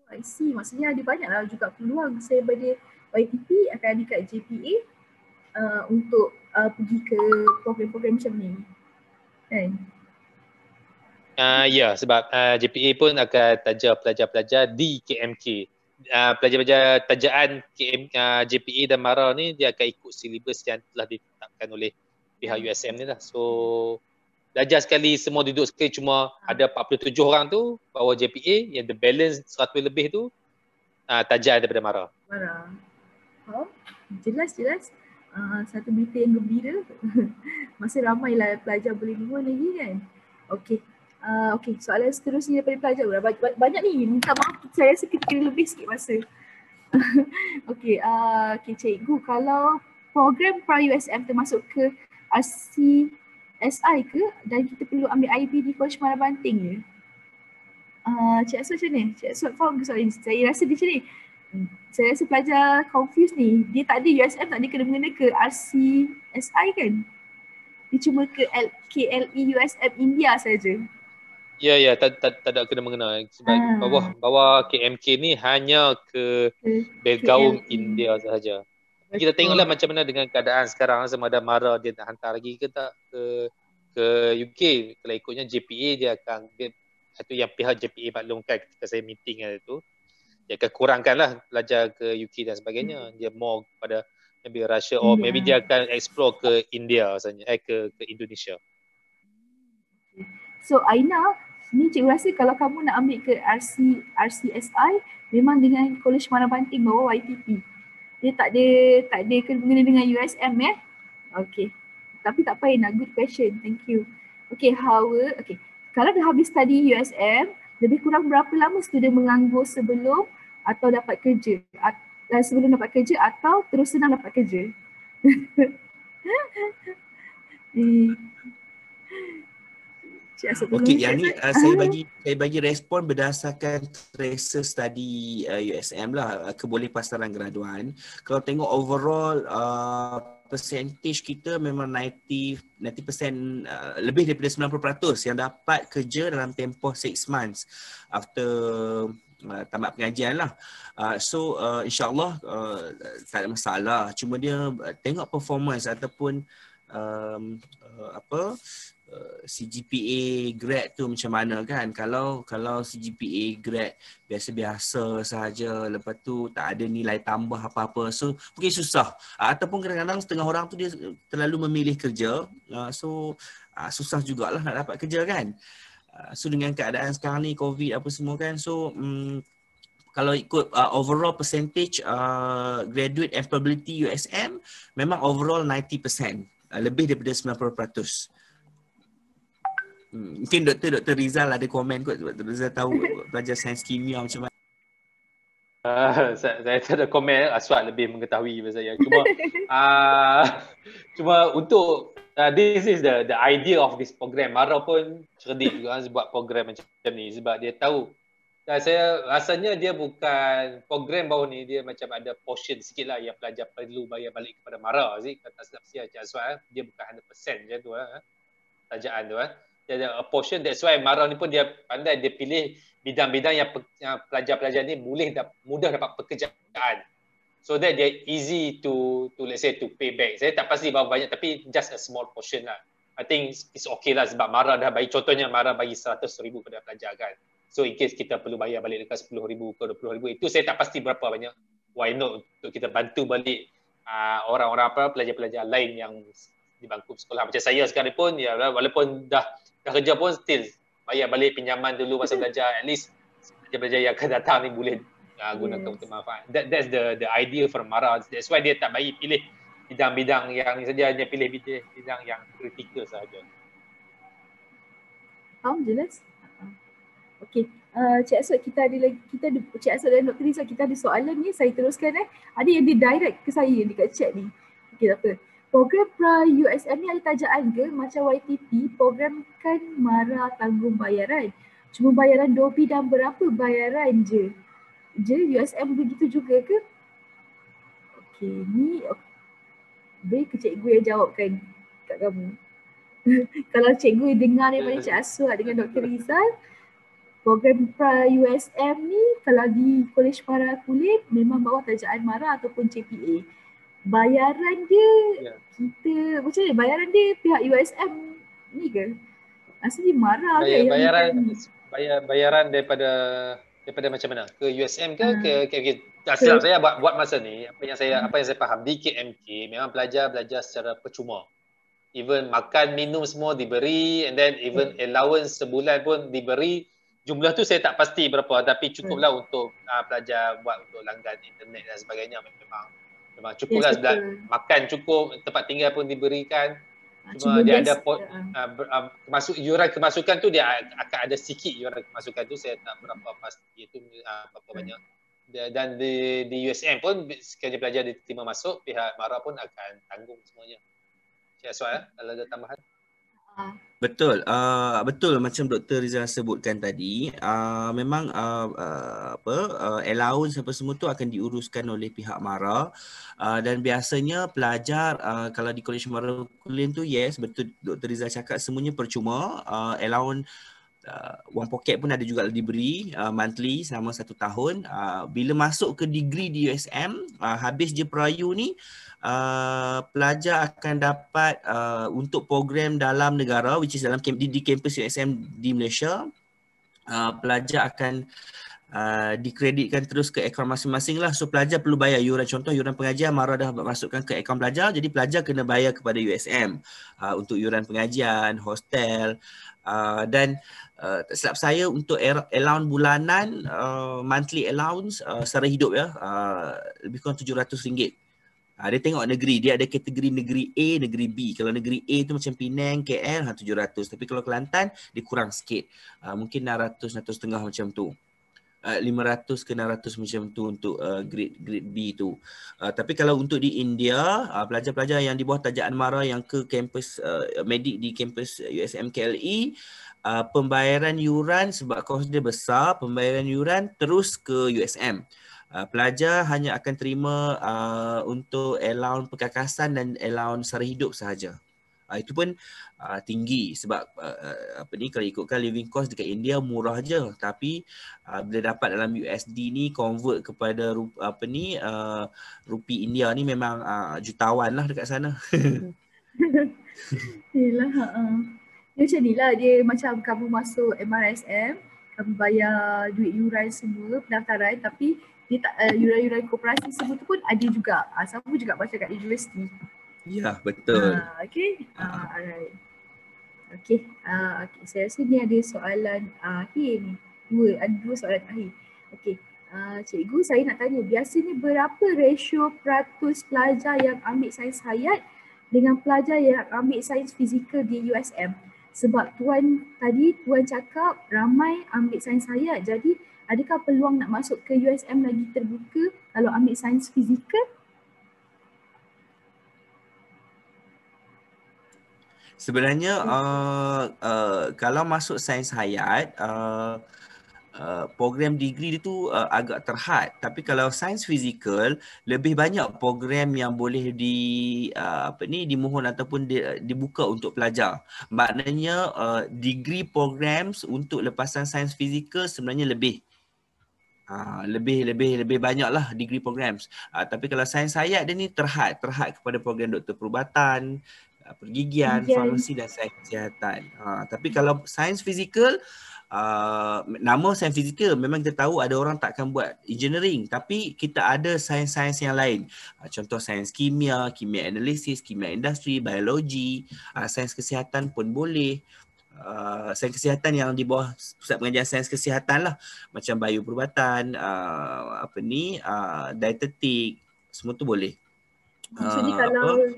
I see, maksudnya ada banyaklah juga peluang saya pada Y T P akan ada kat J P A uh, untuk uh, pergi ke program-program macam ni. Kan? Uh, ya, sebab uh, J P A pun akan taja pelajar-pelajar di K M K. Uh, pelajar-pelajar tajaan K M, uh, J P A dan MARA ni dia akan ikut silibus yang telah ditetapkan oleh pihak U S M ni lah. So belajar sekali, semua duduk sekali, cuma ada empat puluh tujuh orang tu bawa J P A, yang the balance seratus lebih tu uh, tajaan daripada MARA. MARA. Oh, jelas jelas. Uh, satu berita yang gembira. Masih ramailah pelajar berlindungan lagi kan. Okey. Uh, Okey, soalan seterusnya daripada pelajar. Banyak, banyak ni, minta maaf saya rasa kita kena lebih sikit masa. Okey, uh, okay, cikgu, kalau program pra-U S M termasuk ke R C S I ke dan kita perlu ambil I B di College Muara Banting je? Uh, Cik Aswad macam ni? Cik Aswad faham ke soalan ni? Saya rasa dia macam ni. Saya rasa pelajar confused ni. Dia tak ada U S M, tak ada kena-mengena ke R C S I kan? Dia cuma ke K L E U S M India saja. Ya, ya, tak, tak, tak ada kena-mengena. Sebab ah. bawah bawah K M K ni hanya ke, ke Belgaum India sahaja. Betul. Kita tengoklah macam mana dengan keadaan sekarang, sama ada MARA dia nak hantar lagi ke tak ke ke U K. Kalau ikutnya J P A dia akan, dia, itu yang pihak J P A maklumkan ketika saya meeting itu, dia akan kurangkanlah pelajar ke U K dan sebagainya. Dia more kepada maybe Russia or maybe dia akan explore ke India sahaja, eh ke ke Indonesia. So Aina, ni cikgu rasa kalau kamu nak ambil ke R C R C S I memang dengan College Muara Banting bawa Y T P. Dia tak ada tak ada kena dengan U S M ya. Okey. Tapi tak payah nak, good question. Thank you. Okey, Hawa. Okey. Kalau dah habis study U S M, lebih kurang berapa lama student menganggur sebelum atau dapat kerja? At, sebelum dapat kerja atau terus senang dapat kerja? Okey, yang ni uh, saya bagi saya bagi respon berdasarkan tracer study uh, U S M lah, uh, kebolehpasaran graduan. Kalau tengok overall uh, percentage kita memang sembilan puluh persen uh, lebih daripada sembilan puluh peratus yang dapat kerja dalam tempoh six months after uh, tamat pengajian lah. Uh, so uh, insyaAllah uh, tak ada masalah. Cuma dia uh, tengok performance ataupun um, uh, apa Uh, C G P A grade tu macam mana kan. Kalau kalau C G P A grade biasa-biasa sahaja, lepas tu tak ada nilai tambah apa-apa, so mungkin susah. Uh, ataupun kadang-kadang setengah orang tu dia terlalu memilih kerja, uh, so uh, susah jugalah nak dapat kerja kan. Uh, so dengan keadaan sekarang ni COVID apa semua kan, so um, kalau ikut uh, overall percentage uh, graduate employability U S M memang overall sembilan puluh peratus, uh, lebih daripada sembilan puluh peratus. Hmm, mungkin Doktor Doktor Rizal ada komen kot, Doktor Rizal tahu pelajar sains kimia macam mana. Uh, saya, saya tak ada komen, Aswad lebih mengetahui daripada saya. Cuma uh, cuma untuk uh, this is the the idea of this program. MARA pun cerdik juga buat program macam ni sebab dia tahu. Dan saya rasanya dia bukan program bawah ni, dia macam ada portion sikit lah yang pelajar perlu bayar balik kepada MARA. Kata silap saya Cik Aswad, dia bukan one hundred percent macam tu lah, tajaan tu lah. Dia ada a portion, that's why MARA ni pun dia pandai, dia pilih bidang-bidang yang, pe, yang pelajar-pelajar ni boleh dap, mudah dapat pekerjaan. So that dia easy to to let's say to pay back. Saya tak pasti berapa banyak tapi just a small portion lah. I think it's okay lah sebab MARA dah bagi, contohnya MARA bagi seratus ribu kepada pelajar kan. So in case kita perlu bayar balik dekat sepuluh ribu ke dua puluh ribu, itu saya tak pasti berapa banyak. Why not untuk kita bantu balik uh, orang-orang apa, pelajar-pelajar lain yang di bangku sekolah. Macam saya sekarang pun ya, walaupun dah dah kerja pun still bayar balik pinjaman dulu masa belajar, at least pelajar-pelajar yang akan datang ni boleh uh, gunakan yes. untuk manfaat. That, that's the the idea for MARA. That's why dia tak bagi pilih bidang-bidang yang ni saja, hanya pilih bidang yang kritikal sahaja. Faham, jelas? Okey, uh, Cik Aswad, kita ada lagi, kita ada, Cik Aswad dan Doktor Rizal, kita ada soalan ni, saya teruskan eh. Ada yang dia direct ke saya dekat chat ni. Okey, tak apa. Program pra-U S M ni ada tajaan ke macam Y T P? Program kan MARA tanggung bayaran. Cuma bayaran dua bidang berapa bayaran je? Je U S M begitu juga ke? Okey, ni boleh ke cikgu yang jawabkan kat kamu? Kalau cikgu dengar daripada Cik Aswad dengan Doktor Rizal, program pra-U S M ni kalau di Kolej Mara Kulim memang bawah kerajaan Mara ataupun C P A. Bayaran dia Ya. kita macam ni, bayaran dia pihak U S M ni ke? Asli Mara ke Bayar, yang bayaran akan bayar bayaran daripada daripada macam mana? Ke U S M ke Ah. ke K M K? Tak silap saya buat buat masa ni apa yang saya apa yang saya faham di K M K memang pelajar belajar secara percuma. Even makan minum semua diberi, and then even allowance sebulan pun diberi. Jumlah tu saya tak pasti berapa, tapi cukuplah hmm. untuk uh, pelajar buat untuk langgan internet dan sebagainya. Memang memang cukuplah. Yes, betul. Makan cukup, tempat tinggal pun diberikan. Cuma Cuma dia des, ada pot, uh, uh, kemasuk yuran kemasukan tu dia akan ada sikit yuran kemasukan tu, saya tak berapa pasti itu uh, berapa hmm. banyak. Dan di di U S M pun sekiranya pelajar diterima masuk, pihak Mara pun akan tanggung semuanya. Cik Aswad, kalau ada tambahan. Betul, uh, betul macam Doktor Rizal sebutkan tadi, uh, memang uh, uh, apa uh, allowance apa semua tu akan diuruskan oleh pihak Mara, uh, dan biasanya pelajar uh, kalau di Kolej Mara Kulim tu, yes betul Doktor Rizal cakap semuanya percuma, uh, allowance Uh, wang poket pun ada juga diberi uh, monthly selama satu tahun. Uh, bila masuk ke degree di U S M, uh, habis je perayu ni, uh, pelajar akan dapat uh, untuk program dalam negara, which is dalam di, di kampus U S M di Malaysia, uh, pelajar akan Uh, dikreditkan terus ke akaun masing-masing lah. So pelajar perlu bayar yuran, contoh yuran pengajian Mara dah masukkan ke akaun pelajar, jadi pelajar kena bayar kepada U S M uh, untuk yuran pengajian, hostel, uh, dan uh, silap saya untuk allowance bulanan, uh, monthly allowance uh, secara hidup ya, uh, lebih kurang tujuh ratus ringgit. Ha, dia tengok negeri, dia ada kategori negeri A, negeri B. Kalau negeri A tu macam Penang, K L, ha, tujuh ratus. Tapi kalau Kelantan, dia kurang sikit. Ha, mungkin enam ratus, enam ratus setengah macam tu. Uh, lima ratus ke enam ratus macam tu untuk uh, grade grade B tu. Uh, tapi kalau untuk di India, uh, pelajar-pelajar yang di bawah tajaan Mara yang ke kampus uh, medik di kampus U S M K L E, uh, pembayaran yuran sebab kos dia besar, pembayaran yuran terus ke U S M. Uh, pelajar hanya akan terima uh, untuk allowance perkakasan dan allowance sara hidup sahaja. Uh, itu pun uh, tinggi sebab uh, apa ni, kalau ikutkan living cost dekat India murah je, tapi uh, bila dapat dalam U S D ni convert kepada rup, apa ni uh, rupi India ni memang uh, jutawan lah dekat sana. Yelah, uh. dia macam ni lah, dia macam kamu masuk M R S M, kamu bayar duit yuran semua pendaftaran, tapi dia tak, uh, yuran-yuran koperasi semua tu pun ada juga, uh, sama juga macam kat universiti. Ya, betul. Uh, okay, uh, alright. Okay, uh, okay, saya rasa ni ada soalan uh, akhir ni. Dua, ada dua soalan akhir. Okay, uh, cikgu saya nak tanya, biasanya berapa ratio peratus pelajar yang ambil sains hayat dengan pelajar yang ambil sains fizikal di U S M? Sebab tuan tadi, tuan cakap ramai ambil sains hayat, jadi adakah peluang nak masuk ke U S M lagi terbuka kalau ambil sains fizikal? Sebenarnya uh, uh, kalau masuk sains hayat, uh, uh, program degree itu uh, agak terhad. Tapi kalau sains fizikal, lebih banyak program yang boleh di uh, apa ni dimohon ataupun di, dibuka untuk pelajar. Maknanya uh, degree programs untuk lepasan sains fizikal sebenarnya lebih. Uh, lebih lebih lebih banyaklah degree programs. Uh, tapi kalau sains hayat dia ni terhad, terhad kepada program doktor perubatan, pergigian, farmasi dan sains kesihatan. Ha, tapi kalau sains fizikal, uh, nama sains fizikal memang kita tahu ada orang tak akan buat engineering, tapi kita ada sains-sains yang lain. Uh, contoh sains kimia, kimia analisis, kimia industri, biologi, uh, sains kesihatan pun boleh. Uh, sains kesihatan yang di bawah pusat pengajian sains kesihatan lah, macam bioperubatan, uh, apa ni, uh, dietetik, semua tu boleh. Maksudnya uh, kalau apa?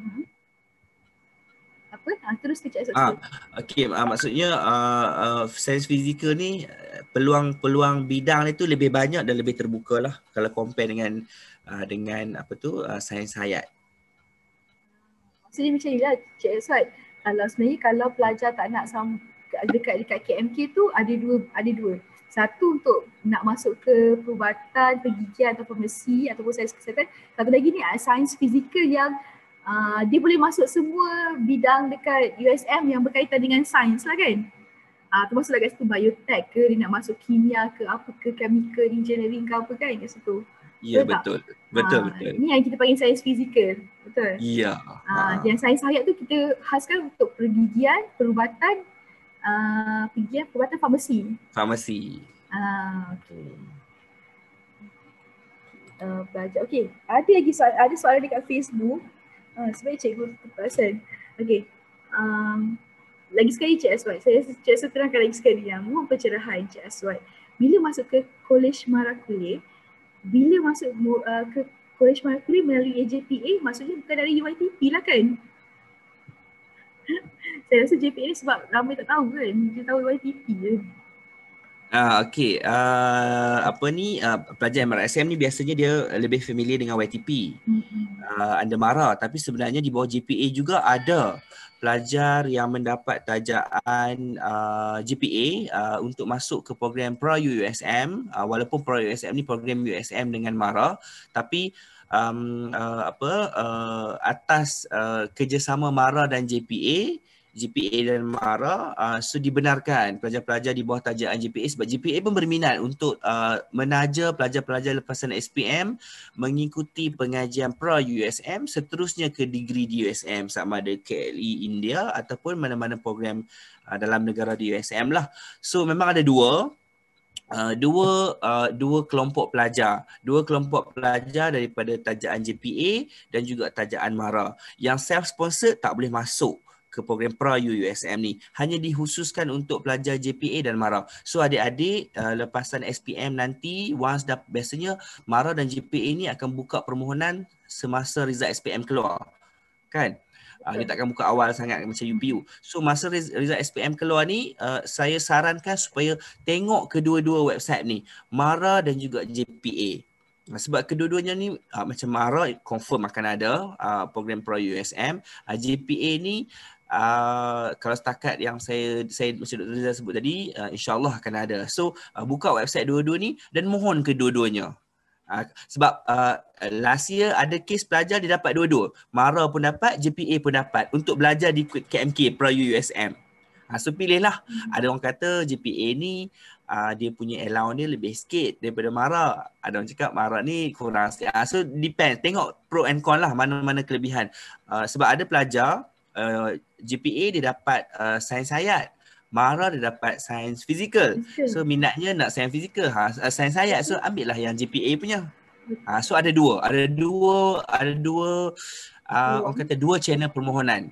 Apa? Ha, terus kecil ah, okey, ah, maksudnya uh, uh, sains fizikal ni peluang-peluang bidang itu lebih banyak dan lebih terbuka lah kalau compare dengan uh, dengan apa tu uh, sains hayat. Maksudnya macam ni lah Cik Aswad, kalau sebenarnya kalau pelajar tak nak sam- dekat dekat K M K tu ada dua ada dua. Satu untuk nak masuk ke perubatan, pergigian atau farmasi ataupun sains kesihatan. Satu lagi ni sains fizikal yang Uh, dia boleh masuk semua bidang dekat U S M yang berkaitan dengan sains lah kan. Ah, termasuk lah kat situ biotech ke, dia nak masuk kimia ke, apa ke, chemical engineering ke apa kan kat situ. Ya, Betul tak? betul. Betul, Ah, betul. ni yang kita panggil sains fizikal. Betul? Ya. Ah, Ha. yang sains hayat tu kita khaskan untuk pergigian, perubatan, ah, pergigian, perubatan farmasi. Farmasi. Ah, okey. Uh, pelajar. Okey, ada lagi soal, ada soalan dekat Facebook. Uh, sebenarnya cikgu terperasan. Okey. Um, lagi sekali Cik Aswad, saya Cik Aswad terangkan lagi sekali yang mohon pencerahan Cik Aswad. Bila masuk ke Kolej Marakulih, bila masuk uh, ke Kolej Marakulih melalui A J P A, maksudnya bukan dari U I T P lah kan? Saya rasa J P A ni sebab ramai tak tahu kan, dia tahu U I T P je. Ah, okey. Uh, apa ni, uh, pelajar M R S M ni biasanya dia lebih familiar dengan Y T P. Hmm. Uh, under MARA, tapi sebenarnya di bawah J P A juga ada pelajar yang mendapat tajaan uh, G P A uh, untuk masuk ke program Pro U S M, uh, walaupun Pro U S M ni program U S M dengan MARA, tapi um, uh, apa uh, atas uh, kerjasama MARA dan J P A, G P A dan MARA, uh, so dibenarkan pelajar-pelajar di bawah tajaan G P A, sebab G P A pun berminat untuk uh, menaja pelajar-pelajar lepasan S P M mengikuti pengajian Pro U S M, seterusnya ke degree di U S M, sama ada K L E India ataupun mana-mana program uh, dalam negara di U S M lah. So memang ada dua Uh, dua uh, dua kelompok pelajar, dua kelompok pelajar daripada tajaan J P A dan juga tajaan MARA. Yang self-sponsored tak boleh masuk ke program Pro U S M ni, hanya dikhususkan untuk pelajar J P A dan MARA. So adik-adik uh, lepasan S P M nanti, once dah, biasanya MARA dan J P A ni akan buka permohonan semasa result S P M keluar, kan? Uh, dia takkan buka awal sangat macam U P U. So masa result S P M keluar ni, uh, saya sarankan supaya tengok kedua-dua website ni, MARA dan juga J P A. Uh, sebab kedua-duanya ni uh, macam MARA confirm akan ada uh, program Pro U S M, uh, J P A ni uh, kalau setakat yang saya saya macam Doktor Rizal sebut tadi, uh, insya-Allah akan ada. So uh, buka website dua-dua ni dan mohon kedua-duanya. Uh, sebab uh, last year ada kes pelajar dia dapat dua-dua. MARA pun dapat, J P A pun dapat untuk belajar di K M K, Pro U S M. Uh, so pilihlah. Hmm. Ada orang kata J P A ni uh, dia punya allowance dia lebih sikit daripada MARA. Ada orang cakap MARA ni kurang sikit. Uh, so depend, tengok pro and con lah, mana-mana kelebihan. Uh, sebab ada pelajar uh, J P A dia dapat uh, sains hayat, MARA dia dapat sains fizikal. So minatnya nak sains fizikal, ha, sains hayat. So ambil lah yang J P A punya. Ha, so ada dua, ada dua, ada dua, uh, orang kata dua channel permohonan.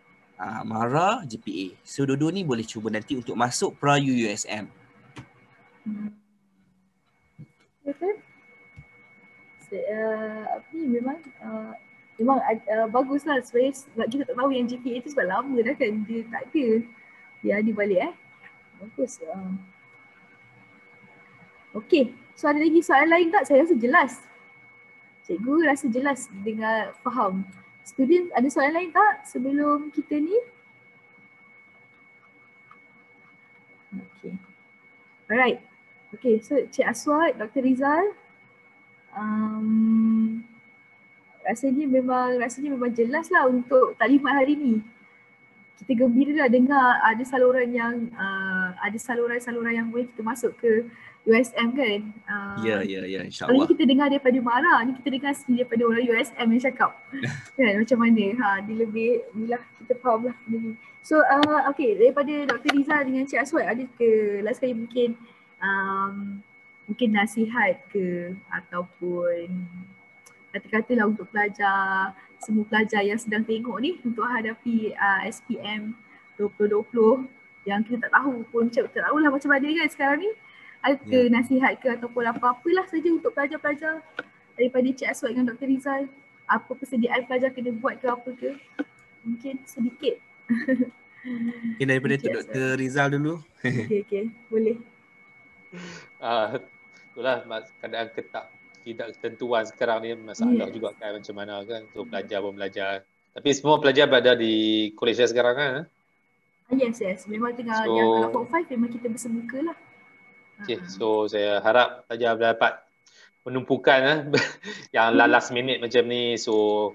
Uh, MARA, J P A. So dua-dua ni boleh cuba nanti untuk masuk Pro U S M. Betul? Uh, apa ni memang uh, memang uh, baguslah sebab kita tak tahu yang J P A tu sebab lama dah kan dia tak ada. Dia ada balik eh. Bagus. Uh. Okey, so ada lagi soalan lain tak? Saya rasa jelas. Cikgu rasa jelas dengan faham. Student ada soalan lain tak sebelum kita ni? Okey. Alright. Okey, so Cik Aswad, Doktor Rizal, um, rasanya memang rasanya memang jelas lah untuk taklimat hari ni. Kita gembira lah dengar ada saluran yang uh, ada saluran-saluran yang boleh kita masuk ke U S M kan. Uh, ya, ya, ya, insyaAllah. Kalau ni kita dengar daripada MARA, ni kita dengar sendiri daripada orang U S M yang cakap. Kan macam mana, ha, dia lebih, inilah kita faham lah. So uh, okay, daripada Doktor Rizal dengan Cik Aswad, ada ke last kali mungkin um, mungkin nasihat ke ataupun kata-kata lah untuk pelajar, semua pelajar yang sedang tengok ni untuk hadapi uh, S P M dua ribu dua puluh yang kita tak tahu pun, tak tahu lah macam mana kan sekarang ni. Ada ke yeah. nasihat ke ataupun apa-apalah saja untuk pelajar-pelajar daripada Cik Aswad dengan Doktor Rizal, apa persediaan pelajar kena buat ke apa ke, mungkin sedikit. Mungkin daripada Doktor Rizal dulu. Okay, okay, boleh. Uh, itulah keadaan ketak tidak ketentuan sekarang ni, masalah yes. juga kan macam mana kan untuk pelajar pun belajar. Tapi semua pelajar berada di kolej sekarang kan? Yes, yes. Memang tengah so, yang kalau form five memang kita bersemuka lah. Okay, so saya harap pelajar dapat penumpukan eh, yang last minute macam ni. So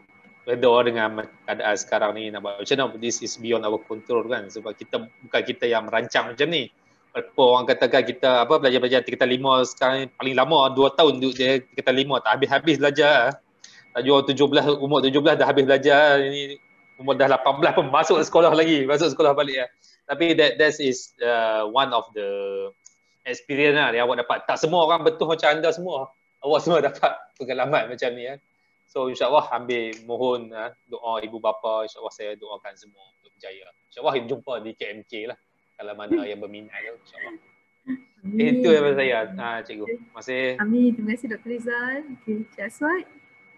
reda dengan keadaan sekarang ni nak buat macam mana. This is beyond our control kan, sebab kita bukan kita yang merancang macam ni. Walaupun orang katakan kita apa belajar-belajar tingkatan lima sekarang paling lama dua tahun duduk dia tingkatan lima tak habis-habis belajar. Tak jual tujuh belas, umur tujuh belas dah habis belajar, ini umur dah lapan belas pun masuk sekolah lagi, masuk sekolah balik ya. Tapi that that is uh, one of the experience lah yang awak dapat. Tak semua orang betul macam anda semua. Awak semua dapat pengalaman macam ni ya. So insya-Allah ambil mohon uh, doa ibu bapa, insya-Allah saya doakan semua untuk berjaya. Insya-Allah jumpa di K M K lah kalau mana yang berminat tu insya-Allah. Eh, itu daripada saya, ha, cikgu. Terima kasih. Amin. Terima kasih Doktor Rizal. Okey, Cik Aswad.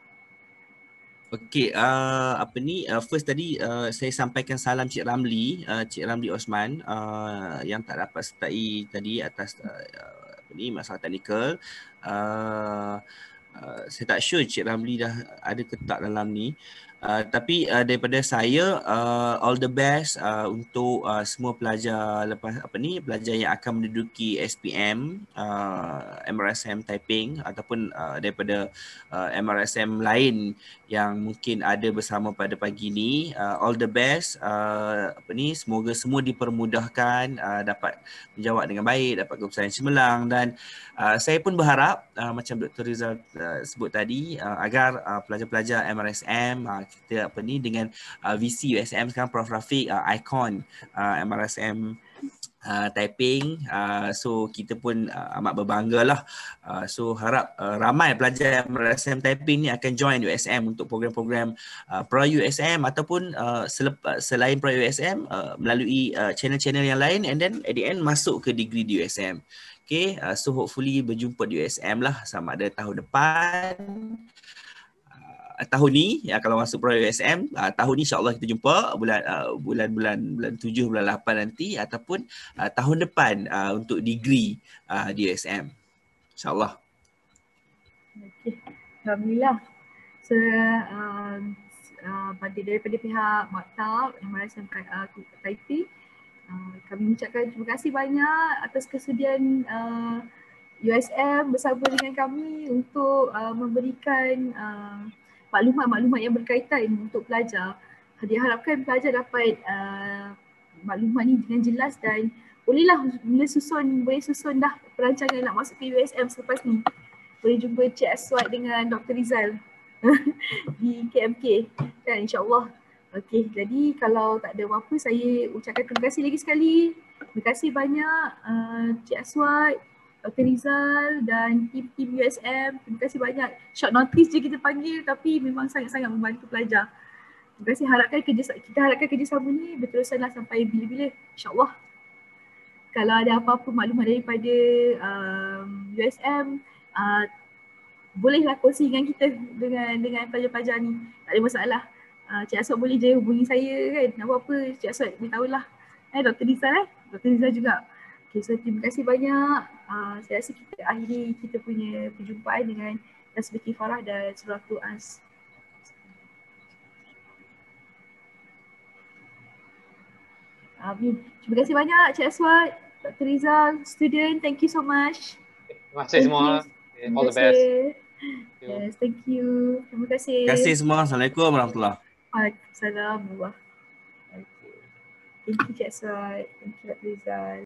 Okey, uh, apa ni, uh, first tadi uh, saya sampaikan salam Cik Ramli, uh, Cik Ramli Osman uh, yang tak dapat sertai tadi atas uh, apa ni, masalah teknikal. Uh, uh, saya tak sure Cik Ramli dah ada ke tak dalam ni. Uh, tapi uh, daripada saya uh, all the best uh, untuk uh, semua pelajar lepas apa ni, pelajar yang akan menduduki S P M, uh, M R S M typing ataupun uh, daripada uh, M R S M lain yang mungkin ada bersama pada pagi ni. Uh, all the best, uh, apa ni, semoga semua dipermudahkan, uh, dapat menjawab dengan baik, dapat keputusan yang cemerlang, dan uh, saya pun berharap uh, macam Doktor Rizal uh, sebut tadi uh, agar uh, pelajar-pelajar M R S M uh, kita apa ni dengan uh, V C U S M sekarang Prof Rafiq uh, ikon uh, M R S M Uh, typing, uh, so kita pun uh, amat berbangga lah. Uh, so harap uh, ramai pelajar M R S M typing ni akan join U S M untuk program-program uh, pra U S M ataupun uh, selepas, selain pra U S M uh, melalui uh, channel-channel yang lain, and then at the end masuk ke degree di U S M. Okay, uh, so hopefully berjumpa di U S M lah sama ada tahun depan, tahun ni ya, kalau masuk Pro U S M uh, tahun ni insya-Allah kita jumpa bulan uh, bulan-bulan bulan tujuh bulan lapan nanti, ataupun uh, tahun depan uh, untuk degree uh, di U S M insya-Allah. Okey, alhamdulillah. So uh, uh, pada daripada pihak Maktab M R S M uh, Typing, uh, kami ucapkan terima kasih banyak atas kesediaan uh, U S M bersama dengan kami untuk uh, memberikan uh, maklumat-maklumat yang berkaitan untuk pelajar. Diharapkan pelajar dapat uh, maklumat ni dengan jelas, dan bolehlah mula susun, boleh susun dah perancangan nak masuk ke U S M selepas ni. Boleh jumpa Cik Aswad dengan Doktor Rizal di K M K kan, insyaAllah. Okey, jadi kalau tak ada apa-apa, saya ucapkan terima kasih lagi sekali. Terima kasih banyak uh, Cik Aswad, Doktor Rizal dan tim-tim U S M. Terima kasih banyak. Short notice je kita panggil, tapi memang sangat-sangat membantu pelajar. Terima kasih. Harapkan kerja, kita harapkan kerjasama ni berterusanlah sampai bila-bila, insyaAllah. Kalau ada apa-apa maklumat daripada um, U S M, uh, bolehlah kongsi dengan kita, dengan dengan pelajar-pelajar ni. Tak ada masalah. Uh, Cik Aswad boleh je hubungi saya kan. Apa-apa Cik Aswad beritahulah. Eh, Doktor Rizal eh. Doktor Rizal juga. Okay, so terima kasih banyak. Uh, saya rasa kita akhiri kita punya perjumpaan dengan tasbih kifarah dan suratul As. Amin. Terima kasih banyak Cik Aswad, Doktor Rizal, student, thank you so much. Terima kasih semua. You. All the best. Yes, thank you. Terima kasih. Terima kasih semua. Assalamualaikum warahmatullahi wabarakatuh. Waalaikumsalam warahmatullahi wabarakatuh. Thank you Cik Aswad. Thank you Doktor Rizal.